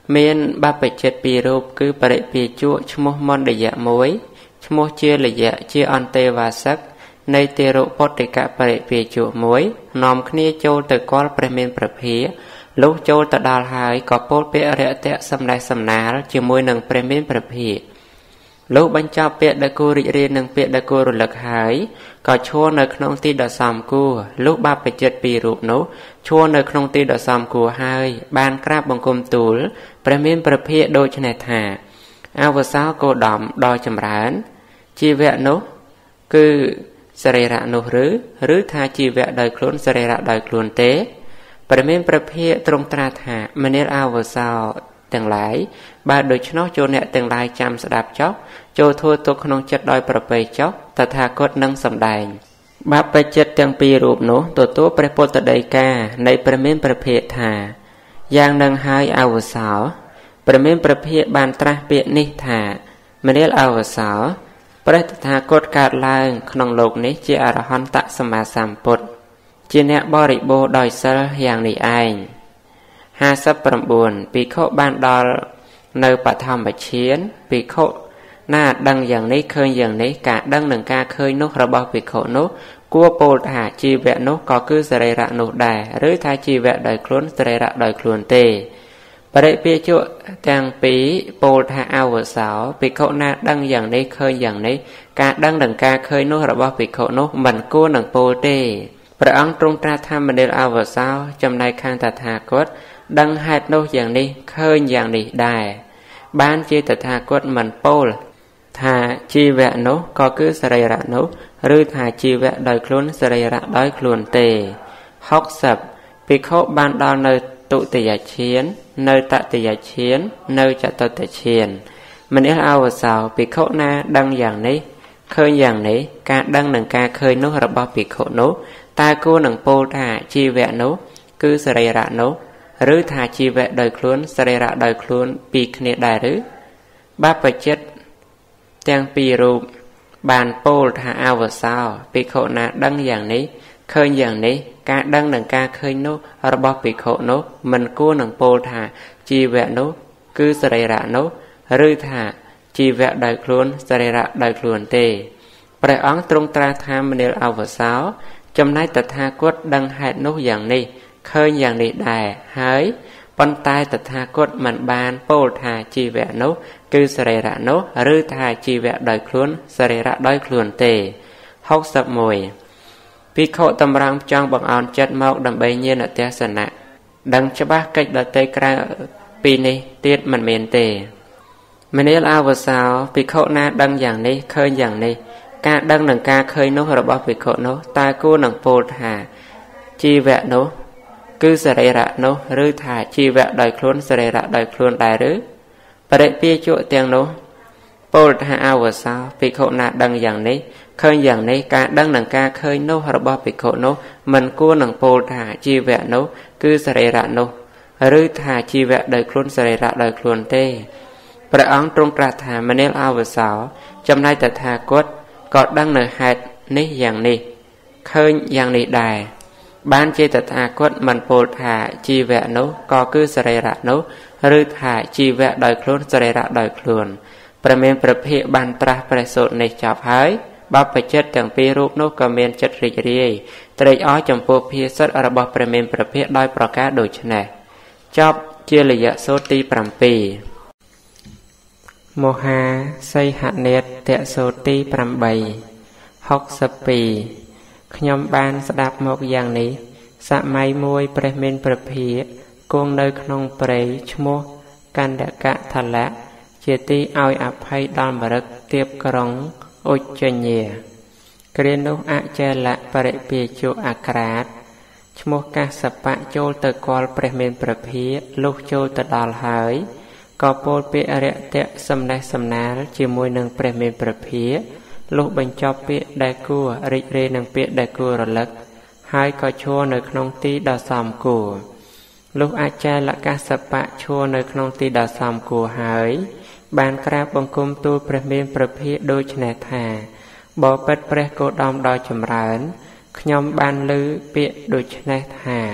Speaker 1: មានបព្វជិតពីររូបគឺបរិពាជក់ឈ្មោះមន្តយៈមួយឈ្មោះជាលយៈជាអន្តេវាសកនៃទេរុពុទ្ធិកបរិពាជក់មួយនាំគ្នាចូលទៅគាល់ព្រះមានព្រះភិលុះចូលទៅដល់ហើយក៏ពោលពាក្យរាក់ទាក់សំណេះសំណាលជាមួយនឹងព្រះមានព្រះភិលុះបញ្ចប់ពាក្យដែលគួររីករាយនឹងពាក្យដែលគួររលឹកហើយក៏ឈរនៅក្នុងទីដ៏សមគួរលុះបព្វជិតពីររូបនោះឈរនៅក្នុងទីដ៏សមគួរហើយបានក្រាបបង្គំទូលព្រះមានព្រះភិដូច្នេះថាអវសោគោតមដ៏ចម្រើនជីវៈនោះគឺសរីរៈនោះឬឬថាជីវៈដោយខ្លួនសរីរៈដោយខ្លួនទេព្រះមានព្រះភិទ្រង់ត្រាស់ថាមនាលអវសោទាំងឡាយបើដូច្នោះចូលអ្នកទាំងឡាយចាំស្ដាប់ចុះចូលធ្វើទុកក្នុងចិត្តដោយប្រពៃចុះតថាគតនឹងសម្ដែងបព្វជិតទាំងពីររូបនោះទទួលព្រះពុទ្ធដីកានៃព្រះមានព្រះភិថាយ៉ាងនឹងហើយអវសោព្រះមានព្រះភិបានត្រាស់ពាក្យនេះថាមនាលអវសោព្រះតថាគតកើតឡើងក្នុងលោកនេះជាអរហន្តសម្មាសម្ពុទ្ធជាអ្នកបរិបូរណ៍ដោយសិលយ៉ាងនេះឯងห้าสิบเก้าភិក្ខុបានដល់នៅបឋមឈានភិក្ខុណាដឹងយ៉ាងនេះឃើញយ៉ាងនេះការដឹងនឹងការឃើញនោះរបស់ភិក្ខុនោះគួរពោលថាជីវៈនោះក៏គឺសរីរៈនោះដែរឬថាជីវៈដោយខ្លួនសរីរៈដោយខ្លួនទេបរិពាជក់ទាំងពីរពោលថាអវសោភិក្ខុណាដឹងយ៉ាងនេះឃើញយ៉ាងនេះការដឹងនឹងការឃើញនោះរបស់ភិក្ខុនោះមិនគួរនឹងពោលទេព្រះអង្គទ្រង់ត្រាស់ថាមនាលអវសោចំណែកខាងតថាគតដឹងហេតុនោះយ៉ាងនេះឃើញយ៉ាងនេះដែរបានជាតថាគតមិនពោលថាជីវៈនោះក៏គឺសរីរៈនោះឬថាជីវៈដោយខ្លួនសរីរៈដោយខ្លួនទេហុកសិបភិក្ខុបានដល់នៅទុតិយឈាននៅតតិយឈាននៅចតុតឈានមនាលអវសោភិក្ខុណាដឹងយ៉ាងនេះឃើញយ៉ាងនេះការដឹងនឹងការឃើញនោះរបស់ភិក្ខុនោះតើគួរនឹងពោលថាជីវៈនោះគឺសរីរៈនោះឬថាជីវៈដោយខ្លួនសរីរៈដោយខ្លួនពីរគ្នាដែរឬបព្វជិតទាំងពីររូបបានពោលថាអវសោភិក្ខុណាដឹងយ៉ាងនេះឃើញយ៉ាងនេះការដឹងនឹងការឃើញនោះរបស់ភិក្ខុនោះមិនគួរនឹងពោលថាជីវៈនោះគឺសរីរៈនោះឬថាជីវៈដោយខ្លួនសរីរៈដោយខ្លួនទេព្រះអង្គទ្រង់ត្រាស់ថាមនាលអវសោចំណែកតថាគតដឹងហេតុនោះយ៉ាងនេះឃើញយ៉ាងនេះដែរហើយប៉ុន្តែតថាគតមិនបានពោលថាជីវៈនោះគឺសរីរៈនោះឬថាជីវៈដោយខ្លួនសរីរៈដោយខ្លួនទេហុកសិបเอ็ดភិក្ខុតម្រង់ចង់បង្អោនចិត្តមកដើម្បីញាណទស្សនៈដឹងច្បាស់កិច្ចដតីក្រៅពីនេះទៀតមិនមានទេមនាលអវសោភិក្ខុណាដឹងយ៉ាងនេះឃើញយ៉ាងនេះការដឹងនឹងការឃើញនោះរបស់ភិក្ខុនោះតើគួរនឹងពោលថាជីវៈនោះគឺសរីរៈនោះឬថាជីវៈដោយខ្លួនសរីរៈដោយខ្លួនដែរឬបរិពាជក់ទាំងនោះពោលថាអវសោភិក្ខុណាដឹងយ៉ាងនេះឃើញយ៉ាងនេះការដឹងនឹងការឃើញនោះរបស់ភិក្ខុនោះមិនគួរនឹងពោលថាជីវៈនោះគឺសរីរៈនោះឬថាជីវៈដោយខ្លួនសរីរៈដោយខ្លួនទេព្រះអង្គទ្រង់ត្រាស់ថាមនាលអវសោចំណែកតថាគតក៏ដឹងនៅហេតុនេះយ៉ាងនេះឃើញយ៉ាងនេះដែរបានជាតថាគតមិនពោលថាជីវៈនោះក៏គឺសរីរៈនោះឬថាជីវៈដោយខ្លួនសរីរៈដោយខ្លួនព្រះមានព្រះភិក្ខបានត្រាស់ព្រះសូត្រនេះចប់ហើយបព្វជិតទាំងពីររូបនោះក៏មានចិត្តរីករាយត្រេកអរចំពោះភាសិទ្ធរបស់ព្រះមានព្រះភិក្ខដោយប្រការដូចនេះចប់ជាលយៈសូត្រទីเจ็ดមហាសីហនេតសូត្រទីแปด หกสิบสองខ្ញុំបានស្ដាប់មកយ៉ាងនេះសម័យមួយព្រះមានព្រះភិក្ខគង់នៅក្នុងព្រៃឈ្មោះកណ្ដកថលៈជាទីឲ្យអភ័យដល់មរឹកទៀបក្រុងឧច្ចញាគ្រានោះអចេលៈបរិពាជុអក្រាតឈ្មោះកាសបៈចូលទៅគាល់ព្រះមានព្រះភិក្ខលុះចូលទៅដល់ហើយក៏ពោលពាក្យអរិយៈសំណេះសំណាលជាមួយនឹងព្រះមានព្រះភិក្ខលុះបញ្ចប់ពាក្យដែលគួររីករាយនឹងពាក្យដែលគួររលឹកហើយក៏ឈរនៅក្នុងទីដ៏សមគួរលុះអចេលកាសបៈឈរនៅក្នុងទីដ៏សមគួរហើយបានក្រាបបង្គំទូលព្រះមានព្រះភិក្ខដូច្នេះថាបបិទ្ធព្រះគោតមដ៏ចម្រើនខ្ញុំបានឮពាក្យដូច្នេះថា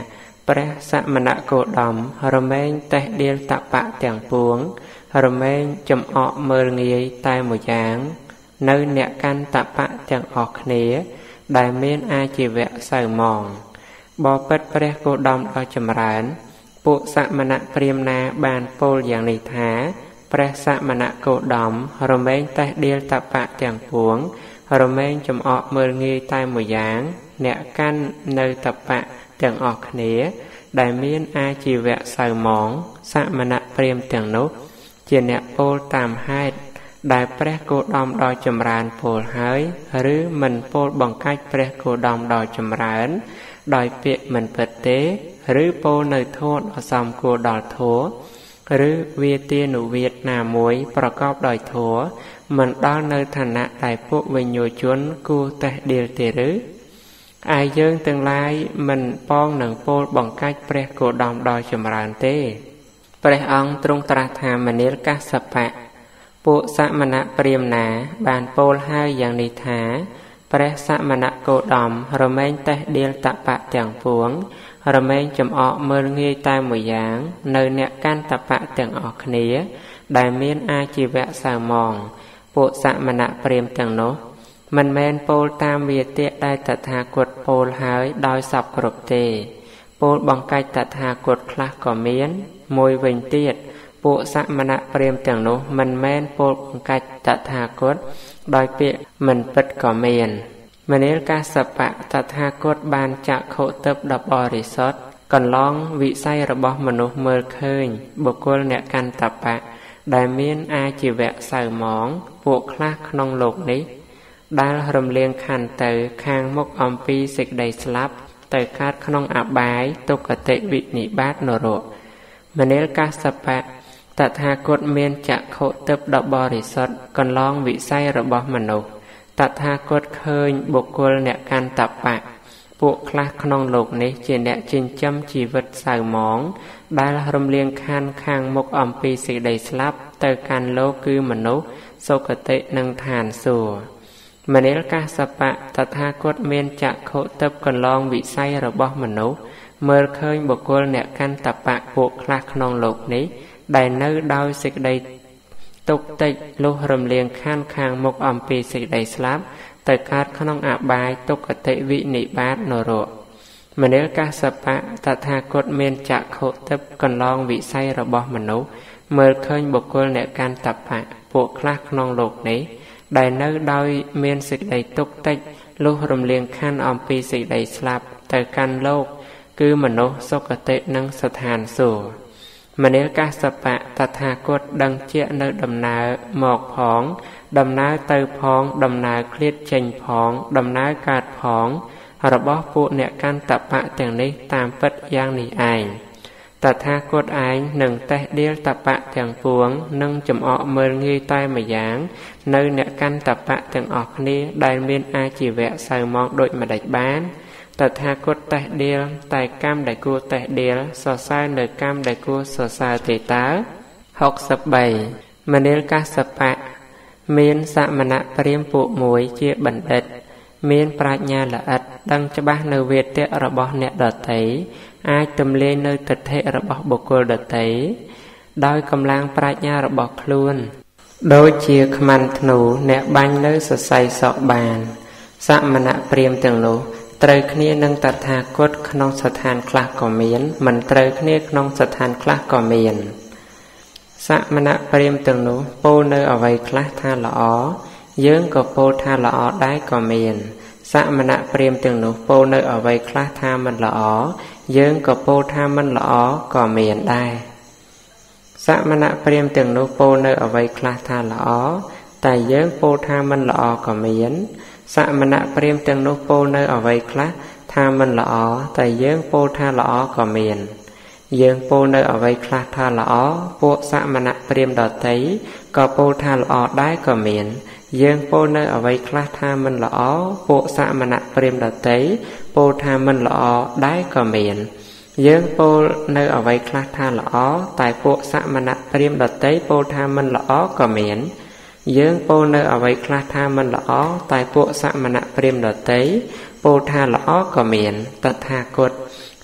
Speaker 1: ព្រះសមណគោតមរមែងតេះដៀលតបៈទាំងពួងរមែងចំអកមើលងាយតែមួយយ៉ាងនៅអ្នកកាន់តបៈទាំងអស់គ្នាដែលមានអាជីវៈសៅមងបបិទ្ធព្រះគោតមដ៏ចម្រើនពួកសមណព្រាហ្មណ៍ណាបានពោលយ៉ាងនេះថាព្រះសមណគោតមរមែងតេះដៀលតបៈទាំងពួងរមែងចំអកមើលងាយតែមួយយ៉ាងអ្នកកាន់នៅតបៈទាំងអស់គ្នាដែលមានអាជីវៈសៅមងសមណព្រាហ្មណ៍ទាំងនោះជាអ្នកពោលតាមហេតុដែលព្រះគោតមដ៏ចម្រើនពោលហើយឬមិនពោលបង្កាច់ព្រះគោតមដ៏ចម្រើនដោយពាក្យមិនពិតទេឬពោលនៅធម៌ដ៏សមគួរដល់ធម៌ឬវាទានុវាទណាមួយប្រកបដោយធម៌មិនដល់នៅឋានៈដែលពួកវិញ្ញោជនគួរតេះដៀលទេឬឯយើងទាំងឡាយមិនប៉ងនឹងពោលបង្កាច់ព្រះគោតមដ៏ចម្រើនទេព្រះអង្គទ្រង់ត្រាស់ថាមនាលកស្សបៈពួកសមណព្រាហ្មណ៍ណាបានពោលហើយយ៉ាងនេះថាព្រះសមណគោតមរមែងតេះដៀលតបៈទាំងពួងរមែងចំអកមើលងាយតែមួយយ៉ាងនៅអ្នកកាន់តបៈទាំងអស់គ្នាដែលមានអាជីវៈសៅមងពួកសមណព្រាហ្មណ៍ទាំងនោះមិនមែនពោលតាមវាទៈដែលតថាគតពោលហើយដោយសពគ្រប់ទេពោលបង្កាច់តថាគតខ្លះក៏មានមួយវិញទៀតពួកសមណព្រាហ្មណ៍ទាំងនោះមិនមែនពោលបង្កាច់តថាគតដោយពាក្យមិនពិតក៏មានមនាលកស្សបៈតថាគតបានចក្ខុទិព្វដ៏បរិសុទ្ធកន្លងវិស័យរបស់មនុស្សមើលឃើញបុគ្គលអ្នកកាន់តបៈដែលមានអាជីវៈសៅមងពួកខ្លះក្នុងលោកនេះដែលរំលៀងខន្តីទៅខាងមុខអំពីសេចក្តីស្លាប់ទៅកើតក្នុងអបាយទុក្ខតិវិនិបាតនរកមនាលកស្សបៈតថាគតមានចក្ខុទិព្វដ៏បរិសុទ្ធកន្លងវិស័យរបស់មនុស្សតថាគតឃើញបុគ្គលអ្នកកាន់តបៈពួកខ្លះក្នុងលោកនេះជាអ្នកចិញ្ចឹមជីវិតសៅមងដែលរំលៀងខណ្ឌខាងមុខអំពីសេចក្តីស្លាប់ទៅកាន់លោកគឺមនុស្សសុគតិនិងឋានសួគ៌មនាលកស្សបៈតថាគតមានចក្ខុទិព្វកន្លងវិស័យរបស់មនុស្សមើលឃើញបុគ្គលអ្នកកាន់តបៈពួកខ្លះក្នុងលោកនេះដែលនៅដោយសេចក្តីទុក្ខតិចលុះរំលៀងខណ្ឌខាងមុខអំពីសេចក្តីស្លាប់ទៅកើតក្នុងអបាយទុក្ខតិវិនិបាតនរកមនាលកស្សបៈតថាគតមានចក្ខុទិព្វកន្លងវិស័យរបស់មនុស្សមើលឃើញបុគ្គលអ្នកកាន់តបៈពួកខ្លះក្នុងលោកនេះដែលនៅដោយមានសេចក្តីទុក្ខតិចលុះរំលៀងខណ្ឌអំពីសេចក្តីស្លាប់ទៅកាន់លោកគឺមនុស្សសុគតិនិងស្ថានសួគ៌មនាលកស្សបៈតថាគតដឹងជានៅដំណើរមកផងដំណើរទៅផងដំណើរឃ្លាតចេញផងដំណើរកើតផងរបស់ពួកអ្នកកាន់តបៈទាំងនេះតាមពិតយ៉ាងនេះឯងតថាគតឯងនឹងតេះដៀលតបៈទាំងពួងនឹងចំអកមើលងាយតែម្យ៉ាងនៅអ្នកកាន់តបៈទាំងអស់គ្នាដែលមានអាជីវៈសៅមងដូចម្ដេចបានតថាគតតេះដៀលតែកម្មដែលគួរតេះដៀលសរសើរនៅកម្មដែលគួរសរសើរទេតើហុកសិបបីមនាលកស្សបៈមានសមណព្រាហ្មណ៍ពួកមួយជាបណ្ឌិតមានប្រាជ្ញាល្អិតដឹងច្បាស់នៅវេទៈរបស់អ្នកដទៃអាចទម្លាយនៅទិដ្ឋិរបស់បុគ្គលដទៃដោយកម្លាំងប្រាជ្ញារបស់ខ្លួនដូចជាខ្មាន់ធ្នូអ្នកបាញ់នៅសរសៃសក់បានសមណព្រាហ្មណ៍ទាំងនោះត្រូវគ្នានឹងតថាគតក្នុងស្ថានខ្លះក៏មានមិនត្រូវគ្នាក្នុងស្ថានខ្លះក៏មានសមណព្រាហ្មណ៍ទាំងនោះពោលនៅអ្វីខ្លះថាល្អយើងក៏ពោលថាល្អដែរក៏មានសមណព្រាហ្មណ៍ទាំងនោះពោលនៅអ្វីខ្លះថាមិនល្អយើងក៏ពោលថាមិនល្អក៏មានដែរសមណព្រាហ្មណ៍ទាំងនោះពោលនៅអ្វីខ្លះថាល្អតែយើងពោលថាមិនល្អក៏មានសមណព្រាហ្មណ៍ទាំងនោះពោលនៅអ្វីខ្លះថាមិនល្អតែយើងពោលថាល្អក៏មានយើងពោលនៅអ្វីខ្លះថាល្អពួកសមណព្រាហ្មណ៍ដទៃក៏ពោលថាល្អដែរក៏មានយើងពោលនៅអ្វីខ្លះថាមិនល្អពួកសមណព្រាហ្មណ៍ដទៃពោលថាមិនល្អដែរក៏មានយើងពោលនៅអ្វីខ្លះថាល្អតែពួកសមណព្រាហ្មណ៍ដទៃពោលថាមិនល្អក៏មានយើងពោលនៅអ្វីខ្លះថាមិនល្អតែពួកសមណព្រាហ្មណ៍ដទៃពោលថាល្អក៏មានតថាគត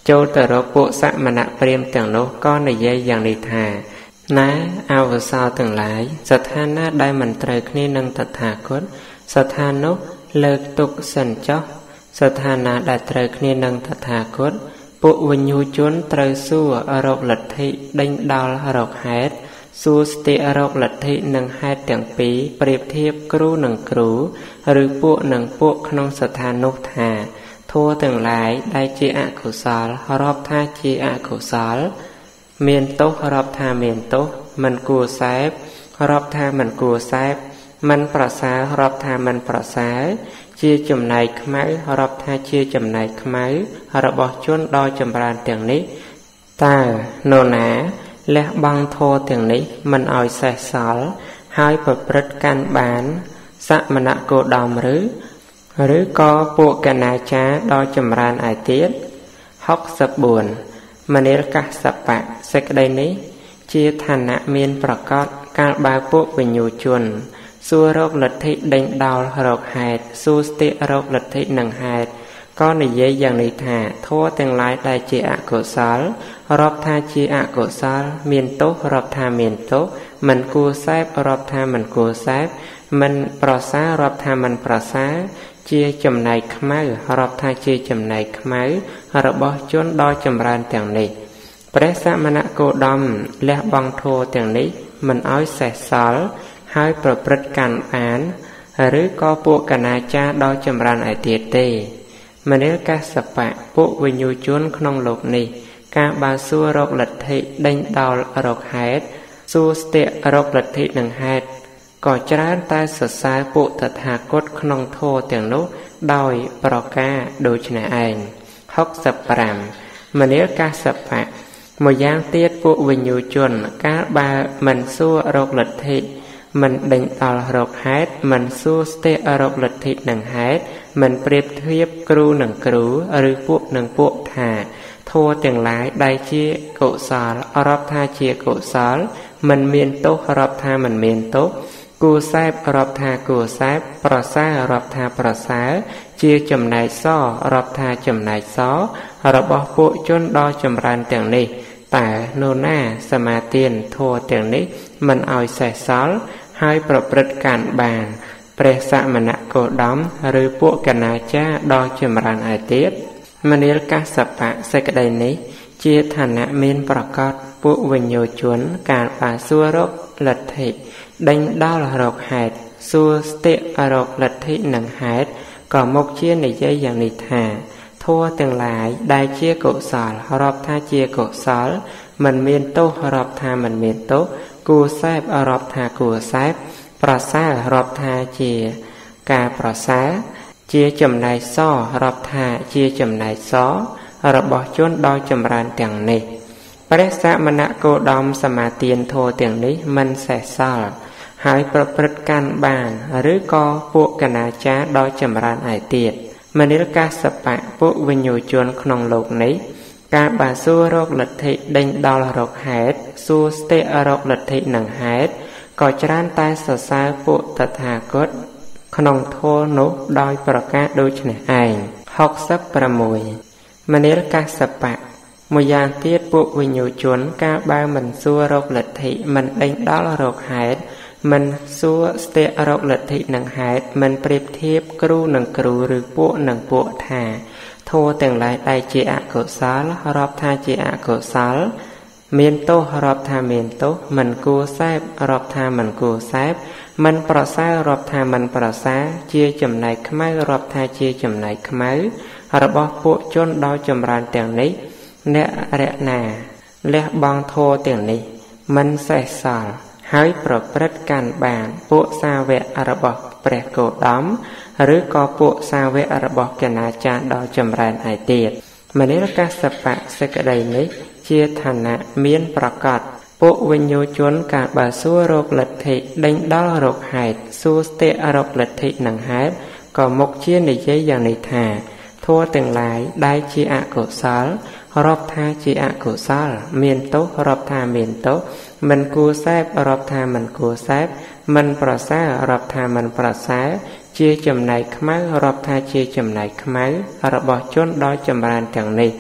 Speaker 1: ចូលទៅរកពួកសមណៈព្រាហ្មណ៍ទាំងនោះក៏និយាយយ៉ាងនេះថាណែអវសោទាំងឡាយស្ថានណាដែលមិនត្រូវគ្នានឹងតថាគតស្ថាននោះលើកទុកសិនចុះស្ថានណាដែលត្រូវគ្នានឹងតថាគតពួកវិញ្ញូជនត្រូវសួររកលទ្ធិដេញដោលរកហេតុសួរស្តិរកលទ្ធិនឹងហេតុទាំងពីរប្រៀបធៀបគ្រូនឹងគ្រូឬពួកនឹងពួកក្នុងស្ថាននោះថាធัวទាំងឡាយដែលជាអកុសលរាប់ថាជាអកុសលមានទោសរាប់ថាមានទោសមិនគួរសែបរាប់ថាមិនគួរសែបមិនប្រសើររាប់ថាមិនប្រសើរជាចំណែកខ្មៅរាប់ថាជាចំណែកខ្មៅរបស់ជនដ៏ចម្រើនទាំងនេះតើនរណាលះបង់ធម៌ទាំងនេះមិនឲ្យសេះសល់ហើយប្រព្រឹត្តកាន់បានសមណគោតមឬឬក៏ពួកកណាចារដ៏ចម្រើនឯទៀតហុកសិបបួនមនាលកសបៈសេចក្តីនេះជាឋានៈមានប្រកបកាលបើពួកវិញ្ញូជនសួររកលទ្ធិដេញដោលរកហេតុសួរស្តិរកលទ្ធិនឹងហេតុក៏និយាយយ៉ាងនេះថាធម៌ទាំងឡាយដែលជាអកុសលរាប់ថាជាអកុសលមានទោសរាប់ថាមានទោសមិនគួរសែបរាប់ថាមិនគួរសែបមិនប្រសើររាប់ថាមិនប្រសើរជាចំណែកខ្មៅរាប់ថាជាចំណែកខ្មៅរបស់ជនដ៏ចម្រើនទាំងនេះព្រះសមណគោតមលះបង់ធម៌ទាំងនេះមិនឲ្យសេះសល់ហើយប្រព្រឹត្តកាន់បានឬក៏ពួកកណាចារដ៏ចម្រើនឯទៀតទេមនាលកសបៈពួកវិញ្ញូជនក្នុងលោកនេះការបើសួររកលទ្ធិដេញដោលរកហេតុសួរស្ទាក់រកលទ្ធិនឹងហេតុក៏ច្រើនតែសរសើរពួកតថាគតក្នុងធម៌ទាំងនោះដោយប្រការដូចនេះឯងហុកសិបប្រាំមនាលកសបៈមួយយ៉ាងទៀតពួកវិញ្ញូជនកាលបើមិនសួររកលទ្ធិមិនដេញដោលរកហេតុមិនសួរស្ទាក់រកលទ្ធិនឹងហេតុមិនប្រៀបធៀបគ្រូនឹងគ្រូឬពួកនឹងពួកថាធម៌ទាំងឡាយដែលជាកុសលរាប់ថាជាកុសលមិនមានទោសរាប់ថាមិនមានទោសគួរសែបរាប់ថាគួរសែបប្រសើររាប់ថាប្រសើរជាចំណែកសរាប់ថាចំណែកសរបស់ពួកជនដ៏ចម្រើនទាំងនេះតែនរណាសមាទានធម៌ទាំងនេះមិនឲ្យសេះសល់ហើយប្រព្រឹត្តកាន់បានព្រះសមណគោតមឬពួកកណាចារដ៏ចម្រើនឯទៀតមនាលកសបៈសេចក្តីនេះជាឋានៈមានប្រកបពួកវិញ្ញូជនការបើសួររកលទ្ធិដេញដោលរកហេតុសួរស្ទាក់រកលទ្ធិនឹងហេតុក៏មកជានិយាយយ៉ាងនេះថាធម៌ទាំងឡាយដែលជាកុសលរាប់ថាជាកុសលមិនមានទោសរាប់ថាមិនមានទោសគួរសែបរាប់ថាគួរសែបប្រសើររាប់ថាជាការប្រសើរជាចំណែកសរាប់ថាជាចំណែកសរបស់ជនដ៏ចម្រើនទាំងនេះព្រះសមណគោតមសមាទានធម៌ទាំងនេះមិនសេះសល់ហើយប្រព្រឹត្តកាន់បានឬក៏ពួកកណាចារដ៏ចម្រើនឯទៀតមនាលកសបៈពួកវិញ្ញូជនក្នុងលោកនេះការបើសួររកលទ្ធិដេញដោលរកហេតុសួរស្ទាក់រកលទ្ធិនឹងហេតុក៏ច្រើនតែសរសើរពួកតថាគតក្នុងធម៌នោះដោយប្រការដូចនេះឯងហុកសិបប្រាំមួយមនាលកសបៈមួយយ៉ាងទៀតពួកវិញ្ញូជនការបើមិនសួររកលទ្ធិមិនដេញដោលរកហេតុមិនសួរស្ទាក់រកលទ្ធិនឹងហេតុមិនប្រៀបធៀបគ្រូនឹងគ្រូឬពួកនឹងពួកថាធម៌ទាំងឡាយដែលជាអកុសលរាប់ថាជាអកុសលមានទោសរាប់ថាមានទោសមិនគួរសែបរាប់ថាមិនគួរសែបមិនប្រសើររាប់ថាមិនប្រសើរជាចំណែកខ្មៅរាប់ថាជាចំណែកខ្មៅរបស់ពួកជនដ៏ចម្រើនទាំងនេះអ្នករណាលះបង់ធម៌ទាំងនេះមិនសេះសល់ហើយប្រព្រឹត្តកាន់បានពួកសាវករបស់ព្រះគោតមឬក៏ពួកសាវករបស់កណាចារដ៏ចម្រើនឯទៀតមនាលកសបៈសេចក្តីនេះជាឋានៈមានប្រកបពួកវិញ្ញូជនការបើសួររកលទ្ធិដេញដោលរកហេតុសួរស្ទាក់រកលទ្ធិនឹងហេតុក៏មកជានិយាយយ៉ាងនេះថាធម៌ទាំងឡាយដែលជាអកុសលរាប់ថាជាអកុសលមានទោសរាប់ថាមានទោសមិនគួរសែបរាប់ថាមិនគួរសែបមិនប្រសើររាប់ថាមិនប្រសើរជាចំណែកខ្មៅរាប់ថាជាចំណែកខ្មៅរបស់ជនដ៏ចម្រើនទាំងនេះ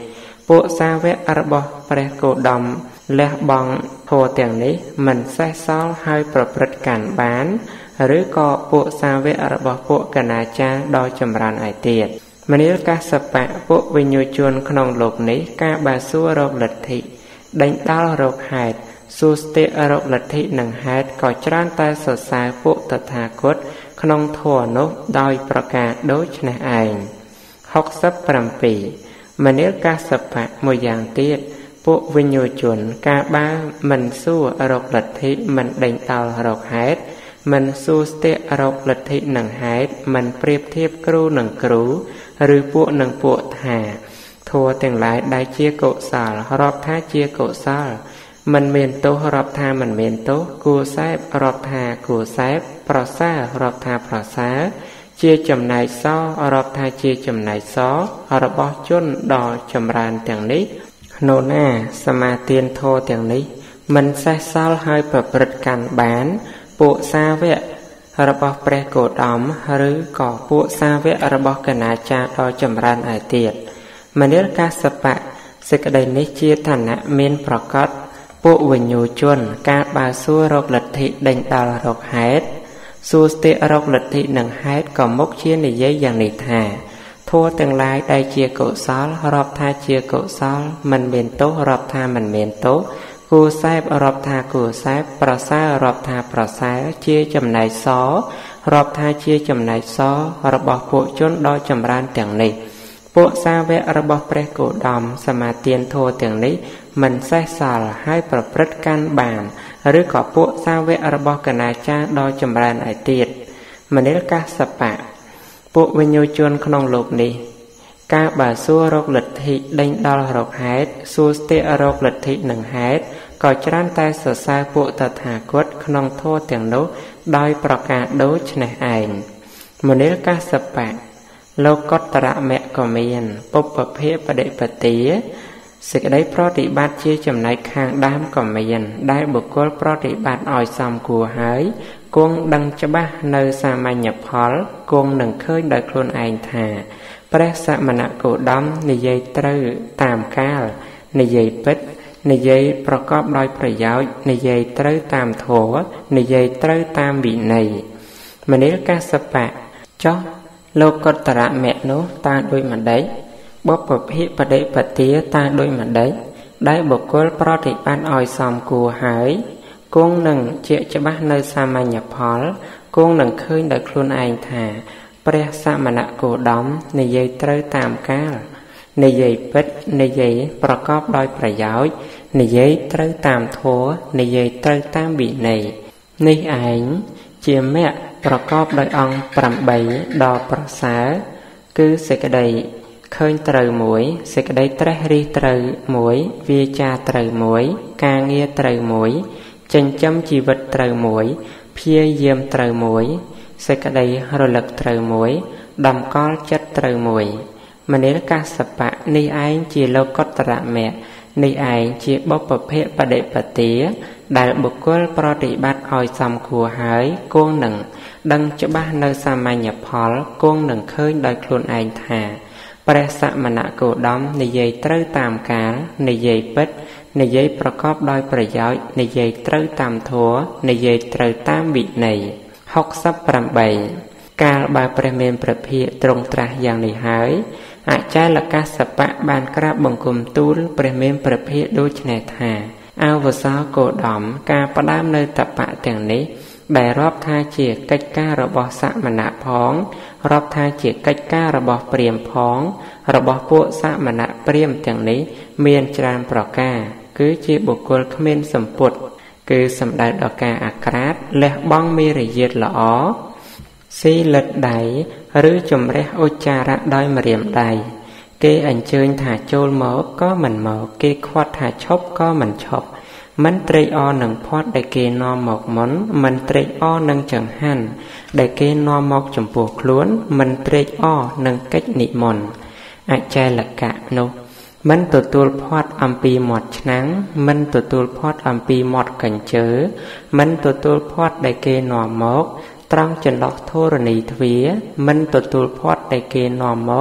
Speaker 1: ពួកសាវករបស់ព្រះគោតមលះបង់ធម៌ទាំងនេះមិនសេះសល់ហើយប្រព្រឹត្តកាន់បានឬក៏ពួកសាវករបស់ពួកកណាចារដ៏ចម្រើនឯទៀតមនាលកាសបៈពួកវិញ្ញូជនក្នុងលោកនេះការបាសួររកលទ្ធិដេញដោលរកហេតុសួស្តិរកលទ្ធិនិងហេតុក៏ច្រើនតែសរសើរពួកតថាគតក្នុងធម៌នោះដោយប្រការដូចនេះឯងហុកសិបប្រាំពីរមនាលកាសបៈមួយយ៉ាងទៀតពួកវិញ្ញូជនការបើមិនសួររកលទ្ធិមិនដេញដោលរកហេតុមិនសួស្តិរកលទ្ធិនិងហេតុមិនប្រៀបធៀបគ្រូនឹងគ្រូឬពួកនឹងពួកថាធម៌ទាំងឡាយដែលជាកុសលរាប់ថាជាកុសលមិនមានទោសរាប់ថាមិនមានទោសគួរសែបរាប់ថាគួរសែបប្រសើររាប់ថាប្រសើរជាចំណែកសរាប់ថាជាចំណែកសរបស់ជនដ៏ចម្រើនទាំងនេះនោះណាសមាទានធម៌ទាំងនេះមិនសេះសល់ហើយប្រព្រឹត្តកាន់បានពួកសាវករបស់ព្រះគោតមឬក៏ពួកសាវករបស់កណាចារដ៏ចម្រើនឯទៀតមនាលកាសបៈសេចក្តីនេះជាឋានៈមានប្រកបពួកវិញ្ញូជនការបើសួររកលទ្ធិដេញដោលរកហេតុសួស្តិរកលទ្ធិនិងហេតុក៏មុខជានិយាយយ៉ាងនេះថាធម៌ទាំងឡាយដែលជាកុសលរាប់ថាជាកុសលមិនមានទោសរាប់ថាមិនមានទោសគួរសែបរាប់ថាគួរសែបប្រសើររាប់ថាប្រសើរជាចំណែកសរាប់ថាជាចំណែកសរបស់ពួកជនដ៏ចម្រើនទាំងនេះពួកសាវករបស់ព្រះគោតមសមាទានធម៌ទាំងនេះមិនសេះសល់ហើយប្រព្រឹត្តកាន់បានឬក៏ពួកសាវករបស់កណាចារដ៏ចម្រើនឯទៀតមនាលកាសបៈពួកវិញ្ញូជនក្នុងលោកនេះការបើសួររកលទ្ធិដេញដោលរកហេតុសួស្តិរកលទ្ធិនិងហេតុក៏ច្រើនតែសរសើរពួកតថាគតក្នុងធម៌ទាំងនោះដោយប្រការដូចនេះឯងមនាលកាសបៈលោកតរមៈក៏មានពុព្វភេបដិបទាសេចក្តីប្រតិបត្តិជាចំណែកខាងដើមក៏មានដែលបុគ្គលប្រតិបត្តិឲ្យសមគួរហើយគង់ដឹងច្បាស់នៅសាមញ្ញផលគង់នឹងឃើញដោយខ្លួនឯងថាព្រះសមណគោតមនិយាយត្រូវតាមកាលនិយាយពិតនិយាយប្រកបដោយប្រយោជន៍និយាយត្រូវតាមធម៌និយាយត្រូវតាមវិន័យមនាលកាសបៈចុះលោកតរមៈនោះតើដូចម្ដេចបុព្វភេបដិបទាតើដូចម្ដេចដែលបុគ្គលប្រតិបត្តិឲ្យសមគួរហើយគង់នឹងជាច្បាស់នៅសាមញ្ញផលគង់នឹងឃើញដោយខ្លួនឯងថាព្រះសមណគោតមនិយាយត្រូវតាមកាលនិយាយពិតនិយាយប្រកបដោយប្រយោជន៍និយាយត្រូវតាមធម៌និយាយត្រូវតាមវិន័យនេះឯងជាមគ្គប្រកបដោយអង្គប្រាំបីដ៏ប្រសើរគឺសេចក្តីឃើញត្រូវមួយសេចក្តីត្រេះរិះត្រូវមួយវាចាត្រូវមួយការងារត្រូវមួយចិញ្ចឹមជីវិតត្រូវមួយព្យាយាមត្រូវមួយសេចក្តីរលឹកត្រូវមួយតម្កល់ចិត្តត្រូវមួយមនាលកាសបៈនេះឯងជាលោកតរមៈនេះឯងជាបុព្វភេបដិបទាដែលបុគ្គលប្រតិបត្តិឲ្យសមគួរហើយគង់នឹងដឹងច្បាស់នៅសាមញ្ញផលគង់នឹងឃើញដោយខ្លួនឯងថាព្រះសមណគោតមនិយាយត្រូវតាមកាលនិយាយពិតនិយាយប្រកបដោយប្រយោជន៍និយាយត្រូវតាមធម៌និយាយត្រូវតាមវិន័យហុកសិបប្រាំបីកាលបើព្រះមានព្រះភិក្ខទ្រង់ត្រាស់យ៉ាងនេះហើយអចាលកាសបៈបានក្រាបបង្គំទូលព្រះមានព្រះភិក្ខដូចនេះថាអវសោគោតមការផ្ដើមនៅតបៈទាំងនេះដែលរាប់ថាជាកិច្ចការរបស់សមណៈផងរាប់ថាជាកិច្ចការរបស់ព្រាហ្មណ៍ផងរបស់ពួកសមណៈព្រាហ្មណ៍ទាំងនេះមានច្រើនប្រការគឺជាបុគ្គលគ្មានសម្ពុតគឺសម្ដៅដល់ការអាក្រាតលះបង់មេរយាទល្អស៊ីលិតដៃឬជំរះឧច្ចារៈដោយម្រាមដៃគេអញ្ជើញថាចូលមកក៏មិនមកគេខ្វាត់ថាឈប់ក៏មិនឈប់មិនត្រេកអរនឹងផាត់ដែលគេនាំមកមុនមិនត្រេកអរនឹងចង្ហាន់ដែលគេនាំមកចំពោះខ្លួនមិនត្រេកអរនឹងកិច្ចនិមន្តអចេលកៈនោះមិនទទួលផាត់អំពីមាត់ឆ្នាំងមិនទទួលផាត់អំពីមាត់កញ្ជើមិនទទួលផាត់ដែលគេនាំមកត្រង់ចន្លោះធរណីទ្វារមិនទទួលផាត់ដែលគេនាំមក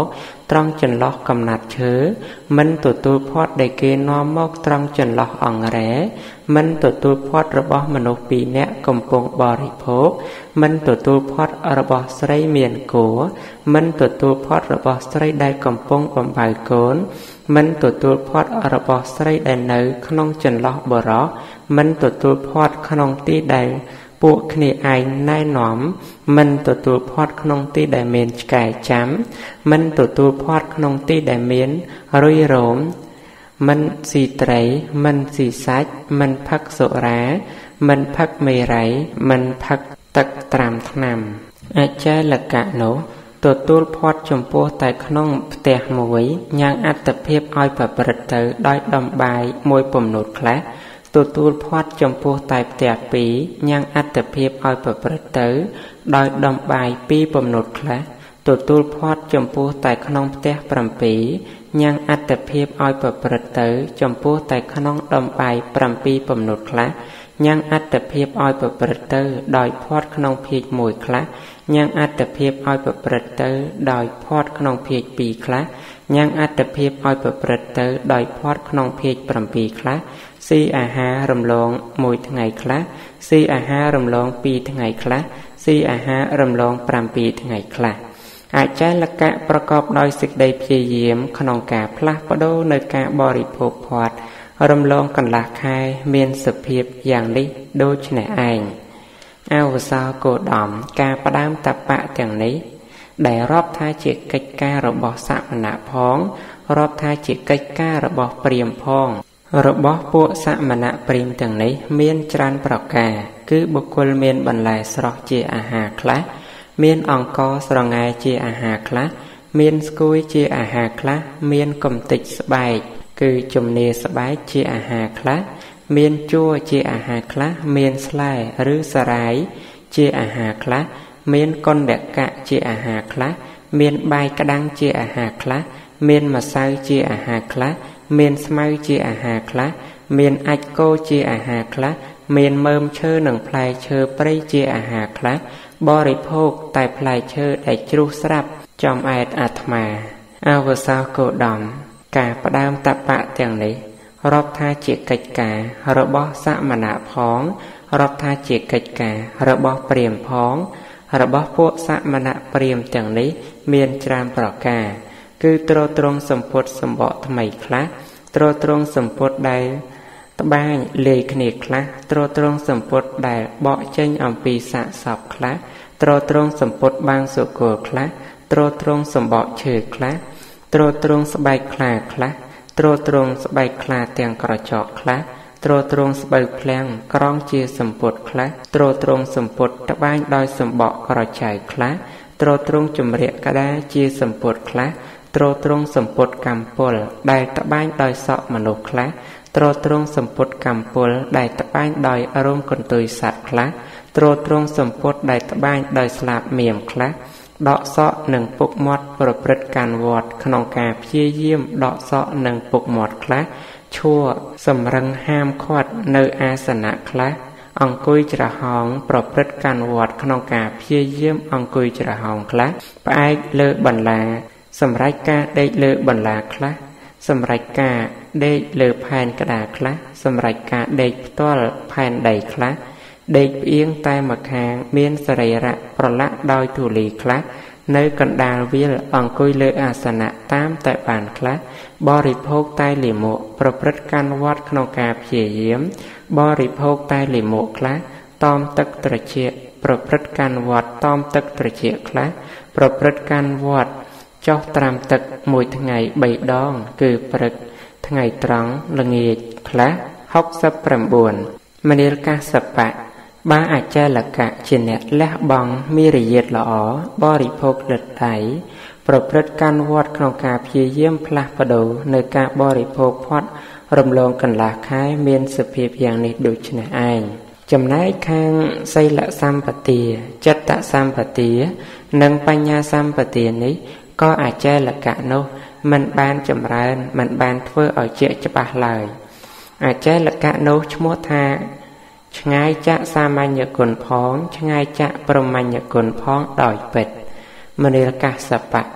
Speaker 1: ត្រង់ចន្លោះកំណាត់ឈើមិនទទួលផាត់ដែលគេនាំមកត្រង់ចន្លោះអង្រែមិនទទួលផាត់របស់មនុស្សពីរនាក់កំពុងបរិភោគមិនទទួលផាត់របស់ស្រីមានគោមិនទទួលផាត់របស់ស្រីដែលកំពុងបំបៅកូនមិនទទួលផាត់របស់ស្រីដែលនៅក្នុងចន្លោះបរោះមិនទទួលផាត់ក្នុងទីដែលពួកគ្នាឯងណែនាំមិនទទួលផាត់ក្នុងទីដែលមានឆ្កែចាំមិនទទួលផាត់ក្នុងទីដែលមានរុយរោមមិនស៊ីត្រីមិនស៊ីសាច់មិនផឹកសុរាមិនផឹកមេរ័យមិនផឹកទឹកត្រាំថ្នាំអចេលកៈនោះទទួលផាត់ចំពោះតែក្នុងផ្ទះមួយញ៉ាំងអត្តភាពឲ្យប្រព្រឹត្តទៅដោយដំបាយមួយពំនូតខ្លះទទួលផាត់ចំពោះតែផ្ទះពីរញ៉ាំងអត្តភាពឲ្យប្រព្រឹត្តទៅដោយដំបាយពីរពំនូតខ្លះទទួលផាត់ចំពោះតែក្នុងផ្ទះប្រាំពីរញ៉ាំងអត្តភាពឲ្យប្រព្រឹត្តទៅចំពោះតែក្នុងដំបាយប្រាំពីរពំនូតខ្លះញ៉ាំងអត្តភាពឲ្យប្រព្រឹត្តទៅដោយផាត់ក្នុងភាគមួយខ្លះញ៉ាំងអត្តភាពឲ្យប្រព្រឹត្តទៅដោយផាត់ក្នុងភាគពីរខ្លះញ៉ាំងអត្តភាពឲ្យប្រព្រឹត្តទៅដោយផាត់ក្នុងភាគប្រាំពីរខ្លះស៊ីអាហាររំលងមួយថ្ងៃខ្លះស៊ីអាហាររំលងពីរថ្ងៃខ្លះស៊ីអាហាររំលងប្រាំពីរថ្ងៃខ្លះអចេលកៈប្រកបដោយសេចក្តីព្យាយាមក្នុងការផ្លាស់ប្ដូរនៅការបរិភោគផាត់រំលងកន្លះខែមានសភាពយ៉ាងនេះដូចនេះឯងអវសោគោតមការផ្ដើមតបៈទាំងនេះដែលរាប់ថាជាកិច្ចការរបស់សមណៈផងរាប់ថាជាកិច្ចការរបស់ព្រាហ្មណ៍ផងរបស់ពួកសមណៈព្រាហ្មណ៍ទាំងនេះមានច្រើនប្រការគឺបុគ្គលមានបន្លែស្រស់ជាអាហារខ្លះមានអង្ករស្រងែជាអាហារខ្លះមានស្គួយជាអាហារខ្លះមានកំទេចស្បែកគឺជំនាស្បែកជាអាហារខ្លះមានជួរជាអាហារខ្លះមានស្លែឬសារាយជាអាហារខ្លះមានកណ្ដកៈជាអាហារខ្លះមានបាយក្តាំងជាអាហារខ្លះមានម្សៅជាអាហារខ្លះមានស្មៅជាអាហារខ្លះមានអាចគោជាអាហារខ្លះមានមើមឈើនិងផ្លែឈើព្រៃជាអាហារខ្លះបរិភោគតែផ្លែឈើដែលជ្រុះស្រាប់ចំអែតអាត្មាអវសោគោតមការផ្ដើមតបៈទាំងនេះរាប់ថាជាកិច្ចការរបស់សមណៈផងរាប់ថាជាកិច្ចការរបស់ព្រាហ្មណ៍ផងរបស់ពួកសមណៈព្រាហ្មណ៍ទាំងនេះមានច្រើនប្រការគឺទ្រទ្រង់សម្ពុតសម្បកថ្មីខ្លះទ្រទ្រង់សម្ពុតដែលត្បាញលាយគ្នាខ្លះទ្រទ្រង់សម្ពុតដែលបកចេញអំពីសាកសពខ្លះទ្រទ្រង់សម្ពុតបាងសុគរខ្លះទ្រទ្រង់សម្បកឈើខ្លះទ្រទ្រង់ស្បែកខ្លាខ្លះទ្រទ្រង់ស្បែកខ្លាទាំងក្រចកខ្លះទ្រទ្រង់ស្បូវភ្លាំងក្រងជាសម្ពុតខ្លះទ្រទ្រង់សម្ពុតត្បាញដោយសម្បកក្រចៅខ្លះទ្រទ្រង់ជំរាកក្តារជាសម្ពុតខ្លះទ្រទ្រង់សម្ពុតកម្មពលដែលត្បាញដោយសក់មនុស្សខ្លះទ្រទ្រង់សម្ពុតកម្មពលដែលត្បាញដោយរោមកន្ទុយសត្វខ្លះទ្រទ្រង់សម្ពុតដែលត្បាញដោយស្លាបមៀមខ្លះដកសក់និងពុកមាត់ប្រព្រឹត្តការវត្តក្នុងការព្យាយាមដកសក់និងពុកមាត់ខ្លះឈួរសម្រឹងហាមឃាត់នៅអាសនៈខ្លះអង្គុយច្រហោងប្រព្រឹត្តការវត្តក្នុងការព្យាយាមអង្គុយច្រហោងខ្លះផ្អែកលើបន្លាសម្រាប់ការដេកលើបន្លាខ្លះសម្រាប់ការដេកលើផែនក្តារខ្លះសម្រាប់ការដេកផ្ទាល់ផែនដីខ្លះដេកផ្អៀងតែម្ខាងមានសរីរៈប្រឡាក់ដោយទូលីខ្លះនៅកណ្ដាលវាលអង្គុយលើអាសនៈតាមតែបានខ្លះបរិភោគតែលាមកប្រព្រឹត្តការវត្តក្នុងការព្យាយាមបរិភោគតែលាមកខ្លះតមទឹកត្រជាក់ប្រព្រឹត្តការវត្តតមទឹកត្រជាក់ខ្លះប្រព្រឹត្តការវត្តចុះត្រាំទឹកមួយថ្ងៃបីដងគឺព្រឹកថ្ងៃត្រង់ល្ងាចខ្លះហុកសិបប្រាំបួនមនាលកាសបៈបាអចេលកៈជាអ្នកលះបង់មីរយាទល្អបរិភោគលិតដៃប្រព្រឹត្តការវត្តក្នុងការព្យាយាមផ្លាស់ប្ដូរនៅការបរិភោគផាត់រំលងកន្លះខែមានសភាពយ៉ាងនេះដូចនេះឯងចំណែកខាងសីលសម្បទាចិត្តសម្បទានិងបញ្ញាសម្បទានេះក៏អចេលកៈនោះមិនបានចម្រើនមិនបានធ្វើឲ្យជាក់ច្បាស់ឡើយអចេលកៈនោះឈ្មោះថាឆ្ងាយចាក់សាមញ្ញគុណផងឆ្ងាយចាក់ប្រមញ្ញគុណផងដោយពិតមនាលកាសបៈពី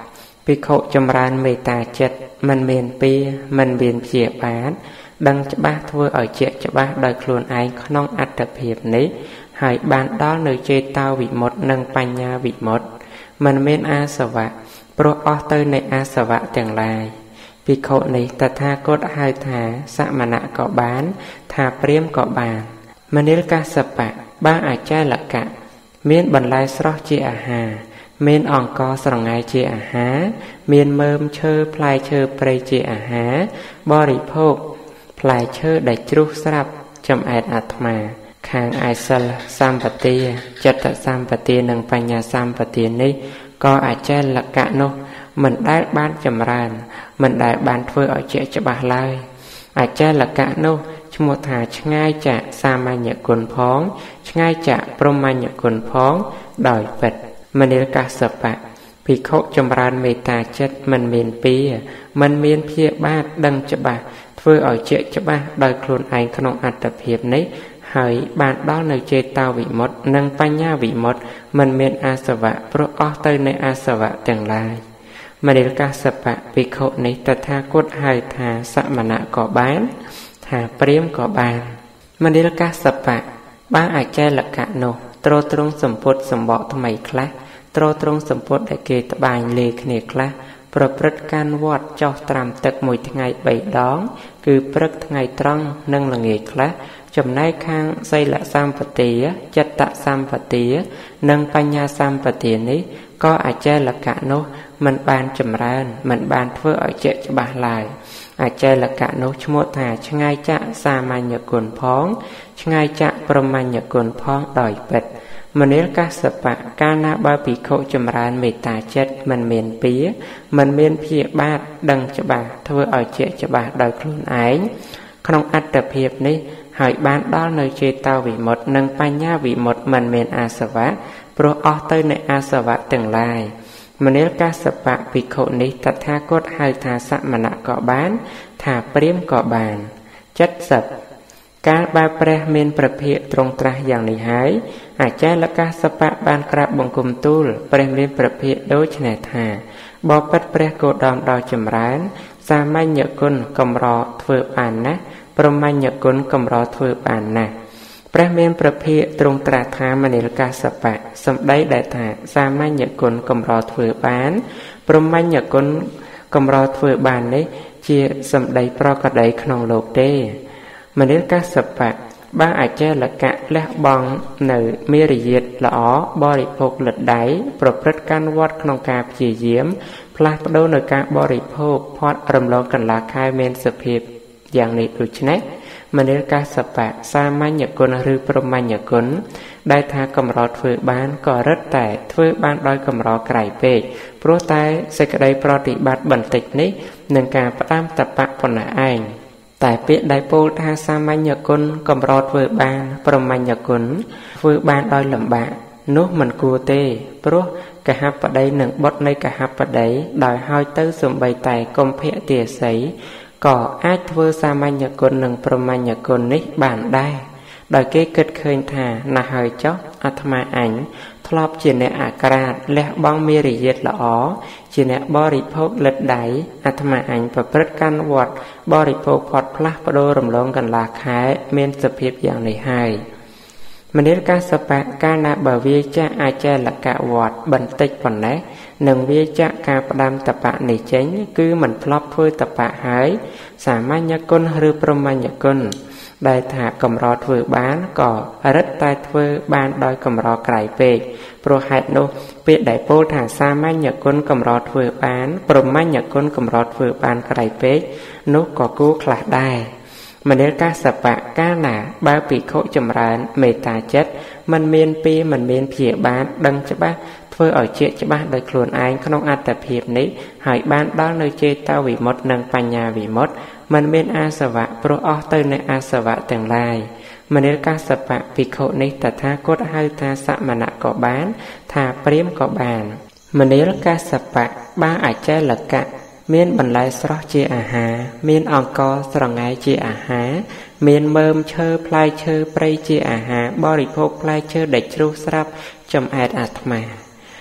Speaker 1: ភិក្ខុចម្រើនមេត្តាចិត្តមិនមានពៀមិនមានព្យាបាទដឹងច្បាស់ធ្វើឲ្យជាក់ច្បាស់ដោយខ្លួនឯងក្នុងអត្តភាពនេះហើយបានដល់នៅចេតោវិមុតនិងបញ្ញាវិមុតមិនមានអាសវៈព្រោះអស់ទៅនៃអាសវៈទាំងឡាយភិក្ខុនេះតថាគតហៅថាសមណៈក៏បានថាព្រាហ្មណ៍ក៏បានមនិលកាសបៈបានអាចារ្យលកៈមានបន្លែស្រស់ជាអាហារមានអង្ករស្រងាយជាអាហារមានមើមឈើផ្លែឈើព្រៃជាអាហារបរិភោគផ្លែឈើដែលជ្រុះស្រាប់ចំអែតអាត្មាខាងឯសិលសម្បទាចិត្តសម្បទានិងបញ្ញាសម្បទានេះក៏អាចារ្យលកៈនោះមិនដែលបានចម្រើនមិនដែលបានធ្វើឲ្យជាក់ច្បាស់ឡើយអាចារ្យលកៈនោះឈ្មោះថាឆ្ងាយចាកសាមញ្ញគុណផងឆ្ងាយចាកព្រហ្មញ្ញគុណផងដោយពិតមនិលកាសបៈភិក្ខុចម្រើនមេត្តាចិត្តមិនមានពៀមិនមានព្យាបាទដឹងច្បាស់ធ្វើឲ្យជាក់ច្បាស់ដោយខ្លួនឯងក្នុងអត្តភាពនេះហើយបានដល់នៅចេតោវិមុតតិនិងបញ្ញាវិមុតតិមិនមានអាសវៈព្រោះអស់ទៅនៃអាសវៈទាំងឡាយមនិលកាសបៈភិក្ខុនេះតថាគតហៅថាសមណៈក៏បានថាព្រាហ្មណ៍ក៏បានមនិលកាសបៈបានអាចារ្យលកៈនោះទ្រទ្រង់សម្ពុតសម្បកថ្មីខ្លះទ្រទ្រង់សម្ពុតដែលគេត្បាញលេគ្នាខ្លះប្រព្រឹត្តកាន់វត្តចោះត្រាំទឹកមួយថ្ងៃបីដងគឺព្រឹកថ្ងៃត្រង់និងល្ងាចខ្លះចំណែកខាងសីលសម្បទាចិត្តសម្បទានិងបញ្ញាសម្បទានេះក៏អាចារ្យលកៈនោះមិនបានចម្រើនមិនបានធ្វើឲ្យជាក់ច្បាស់ឡើយអាចារ្យលកៈនោះឈ្មោះថាឆ្ងាយចាកសាមញ្ញគុណផងឆ្ងាយចាកព្រហ្មញ្ញគុណផងដោយពិតមនិលកាសបៈកាលណាបើភិក្ខុចម្រើនមេត្តាចិត្តមិនមានពៀមិនមានព្យាបាទដឹងច្បាស់ធ្វើឲ្យជាក់ច្បាស់ដោយខ្លួនឯងក្នុងអត្តភាពនេះហើយបានដល់នៅចេតោវិមុតតិនិងបញ្ញាវិមុតតិមិនមានអាសវៈព្រោះអស់ទៅនៃអាសវៈទាំងឡាយមនិលកាសបៈភិក្ខុនេះតថាគតហៅថាសមណៈក៏បានថាព្រាហ្មណ៍ក៏បានចិត្តសិបកាលបើព្រះមានព្រះភិក្ខត្រង់ត្រាស់យ៉ាងនេះហើយអាចារ្យលកាសបៈបានក្រាបបង្គំទូលព្រះមានព្រះភិក្ខដូច្នេះថាបបិទ្ធព្រះគោតមដ៏ចម្រើនសាមញ្ញគុណកម្រធ្វើបានណាស់ព្រហ្មញ្ញគុណកម្រធ្វើបានណាស់ព្រះមានព្រះភិក្ខទ្រង់ត្រាស់ថាមនិលកាសបៈសម្ដីដែលថាសាមញ្ញគុណកម្រធ្វើបានព្រហ្មញ្ញគុណកម្រធ្វើបាននេះជាសម្ដីប្រកដីក្នុងលោកទេមនិលកាសបៈបានអាចារ្យលកៈលះបង់នៅមេរយាទល្អបរិភោគលិតដៃប្រព្រឹត្តកាន់វត្តក្នុងការព្យាយាមផ្លាស់ប្ដូរនៅការបរិភោគផាត់រំលងកន្លះខែមានសភាពយ៉ាងនេះដូច្នេះមនិលកាសបៈសាមញ្ញគុណឬព្រហ្មញ្ញគុណដែលថាកម្រធ្វើបានក៏រឹតតែធ្វើបានដោយកម្រក្រៃពេកព្រោះតែសេចក្តីប្រតិបត្តិបន្តិចនេះនឹងការផ្ដាំតបៈប៉ុណ្ណោះឯងតែពាក្យដែលពោលថាសាមញ្ញគុណកម្រធ្វើបានព្រហ្មញ្ញគុណធ្វើបានដោយលំបាកនោះមិនគួរទេព្រោះកហបតីនិងបុត្រនៃកហបតីដោយហើយទៅសំបីតែកុម្ភៈទាសីក៏អាចធ្វើសាមញ្ញគុណនិងព្រហ្មញ្ញគុណនេះបានដែរដោយគេគិតឃើញថាណាស់ហើយចុះអាត្មាអញធ្លាប់ជាអ្នកអាក្រាតលះបង់មេរយាទល្អជាអ្នកបរិភោគលិតដៃអាត្មាអញប្រព្រឹត្តកាន់វត្តបរិភោគផាត់ផ្លាស់ប្ដូររំលងកន្លះខែមានសភាពយ៉ាងនេះហើយមនិលកាសបៈកាលណាបើវាចាក់អាចារ្យលកៈវត្តបន្តិចប៉ុណ្ណេះនឹងវាចាក់ការផ្ដាំតបៈនេះចេញគឺមិនធ្លាប់ធ្វើតបៈហើយសាមញ្ញគុណឬព្រហ្មញ្ញគុណដែលថាកម្រធ្វើបានក៏រឹតតែធ្វើបានដោយកម្រក្រៃពេកព្រោះហេតុនោះពាក្យដែលពោលថាសាមញ្ញគុណកម្រធ្វើបានព្រហ្មញ្ញគុណកម្រធ្វើបានក្រៃពេកនោះក៏គួរខ្លះដែរមនិលកាសបៈកាលណាបើភិក្ខុចម្រើនមេត្តាចិត្តមិនមានពៀមិនមានព្យាបាទដឹងច្បាស់ធ្វើឲ្យជាក់ច្បាស់ដោយខ្លួនឯងក្នុងអត្តភាពនេះហើយបានដល់នៅចេតោវិមុតតិនិងបញ្ញាវិមុតតិមិនមានអាសវៈព្រោះអស់ទៅនៃអាសវៈទាំងឡាយមនិលកាសបៈភិក្ខុនេះតថាគតហៅថាសមណៈក៏បានថាព្រាហ្មណ៍ក៏បានមនិលកាសបៈបានអាចារ្យលកៈមានបន្លែស្រស់ជាអាហារមានអង្ករស្រងាយជាអាហារមានមើមឈើផ្លែឈើព្រៃជាអាហារបរិភោគផ្លែឈើដែលជ្រុះស្រាប់ចំអែតអាត្មា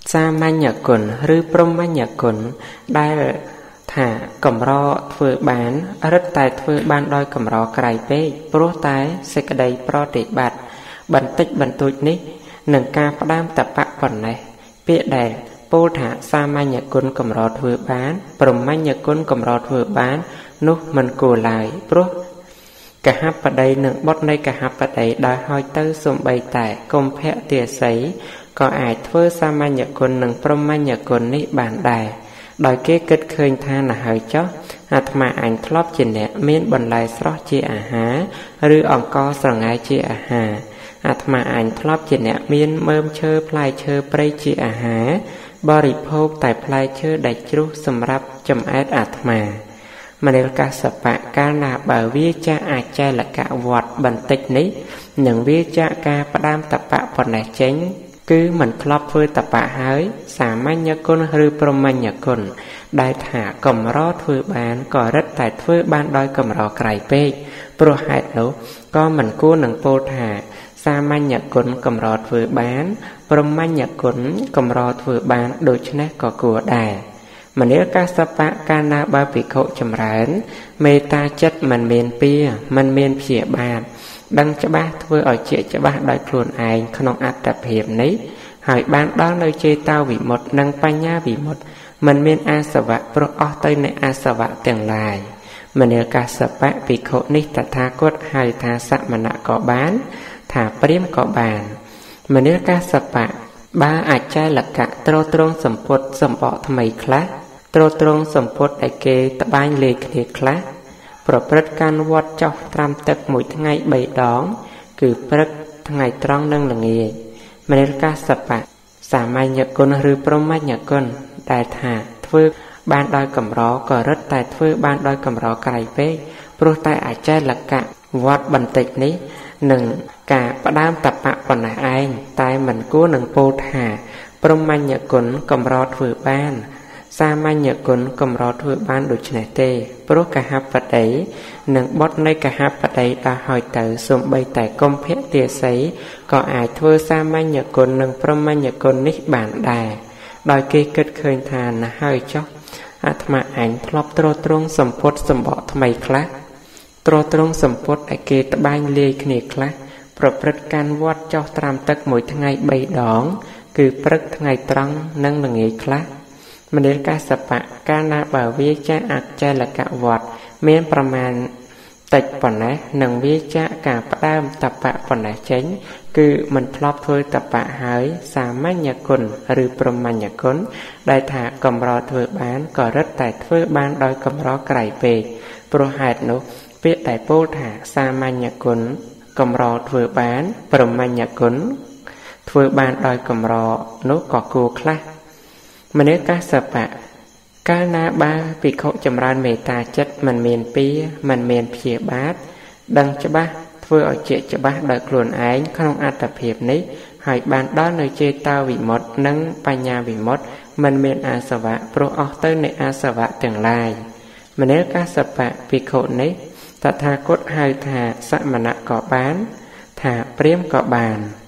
Speaker 1: សាមញ្ញគុណឬព្រហ្មញ្ញគុណដែលថាកម្រធ្វើបានរឹតតែធ្វើបានដោយកម្រក្រៃពេកព្រោះតែសេចក្តីប្រតិបត្តិបន្តិចបន្តួចនេះនឹងការផ្ដាំតបៈប៉ុណ្ណេះពាក្យដែលពោលថាសាមញ្ញគុណកម្រធ្វើបានព្រហ្មញ្ញគុណកម្រធ្វើបាននោះមិនគួរឡើយព្រោះកហបតីនឹងបុត្រនៃកហបតីដោយហើយទៅសំបីតែកុម្ភៈទាសីក៏អាចធ្វើសាមញ្ញគុណនិងព្រហ្មញ្ញគុណនេះបានដែរដោយគេគិតឃើញថាណាហើយចុះអាត្មាអញធ្លាប់ជាអ្នកមានបន្លែស្រស់ជាអាហារឬអង្ករស្រងាយជាអាហារអាត្មាអញធ្លាប់ជាអ្នកមានមើមឈើផ្លែឈើព្រៃជាអាហារបរិភោគតែផ្លែឈើដែលជ្រុះសម្រាប់ចម្អែតអាត្មាមនិលកសបៈកាលណាបើវាចាអាចចែលកៈវត្តបន្តិចនេះនឹងវាចាការផ្ដាំតបៈប៉ុណ្ណេះចេញគឺមិនធ្លាប់ធ្វើតបៈហើយសាមញ្ញគុណឬព្រហ្មញ្ញគុណដែលថាកម្រធ្វើបានក៏រឹតតែធ្វើបានដោយកម្រក្រៃពេកព្រោះហេតុនោះក៏មិនគួរនឹងពោលថាសាមញ្ញគុណកម្រធ្វើបានព្រហ្មញ្ញគុណកម្រធ្វើបានដូច្នេះក៏គួរដែរមនិលកសបៈកាលណាបើភិក្ខុចម្រើនមេត្តាចិត្តមិនមានពៀមិនមានព្យាបាទដឹងច្បាស់ធ្វើឲ្យជាច្បាស់ដោយខ្លួនឯងក្នុងអត្តភាពនេះហើយបានដល់នៅចេតោវិមុតតិនិងបញ្ញាវិមុតតិមិនមានអាសវៈព្រោះអស់ទៅនៃអាសវៈទាំងឡាយមនិលកសបៈភិក្ខុនេះតថាគតហៅថាសមណៈក៏បានថាព្រាហ្មណ៍ក៏បានមនិលកសបៈបើអាចចែលកៈត្រត្រង់សម្ពុតសម្បកថ្មីខ្លះត្រត្រង់សម្ពុតដែលគេត្បាញលេខគ្នាខ្លះប្រព្រឹត្តការវត្តចុះត្រាំទឹកមួយថ្ងៃបីដងគឺព្រឹកថ្ងៃត្រង់និងល្ងាចមនិលកសបៈសាមញ្ញគុណឬព្រហ្មញ្ញគុណដែលថាធ្វើបានដោយកម្រក៏រឹតតែធ្វើបានដោយកម្រក្រៃពេកព្រោះតែអចលកៈវត្តបន្តិចនេះនឹងការផ្ដាំតបៈប៉ុណ្ណេះឯងតែមិនគួរនឹងពោលថាព្រហ្មញ្ញគុណកម្រធ្វើបានសាមញ្ញគុណកម្រធ្វើបានដូច្នេះទេព្រោះកហបតីនិងបុត្រនៃកហបតីដល់ហើយទៅសំបីតែកុម្ភៈទាសីក៏អាចធ្វើសាមញ្ញគុណនិងព្រហ្មញ្ញគុណនេះបានដែរដោយគេគិតឃើញថាណាហើយចុះអាត្មាអញធ្លាប់ត្រត្រង់សម្ពុតសម្បកថ្មីខ្លះត្រត្រង់សម្ពុតដែលគេត្បាញលាយគ្នាខ្លះប្រព្រឹត្តការវត្តចុះត្រាំទឹកមួយថ្ងៃបីដងគឺព្រឹកថ្ងៃត្រង់និងល្ងាចខ្លះមនិលកសបៈកាលណាបើវាចាអចលកៈវត្តមានប្រមាណតិចប៉ុណ្ណេះនឹងវាចាការផ្ដើមតបៈប៉ុណ្ណេះចេញគឺមិនធ្លាប់ធ្វើតបៈហើយសាមញ្ញគុណឬព្រហ្មញ្ញគុណដែលថាកម្រធ្វើបានក៏រឹតតែធ្វើបានដោយកម្រក្រៃពេកព្រោះហេតុនោះពាក្យដែលពោលថាសាមញ្ញគុណកម្រធ្វើបានព្រហ្មញ្ញគុណធ្វើបានដោយកម្រនោះក៏គួរខ្លះមនិលកសបៈកាលណាបើភិក្ខុចម្រើនមេត្តាចិត្តមិនមានពៀមិនមានព្យាបាទដឹងច្បាស់ធ្វើឲ្យជាច្បាស់ដោយខ្លួនឯងក្នុងអត្តភាពនេះហើយបានដល់នៅចេតោវិមុតតិនិងបញ្ញាវិមុតតិមិនមានអាសវៈព្រោះអស់ទៅនៃអាសវៈទាំងឡាយមនិលកសបៈភិក្ខុនេះតថាគតហៅថាសមណៈក៏បានថាព្រាហ្មណ៍ក៏បាន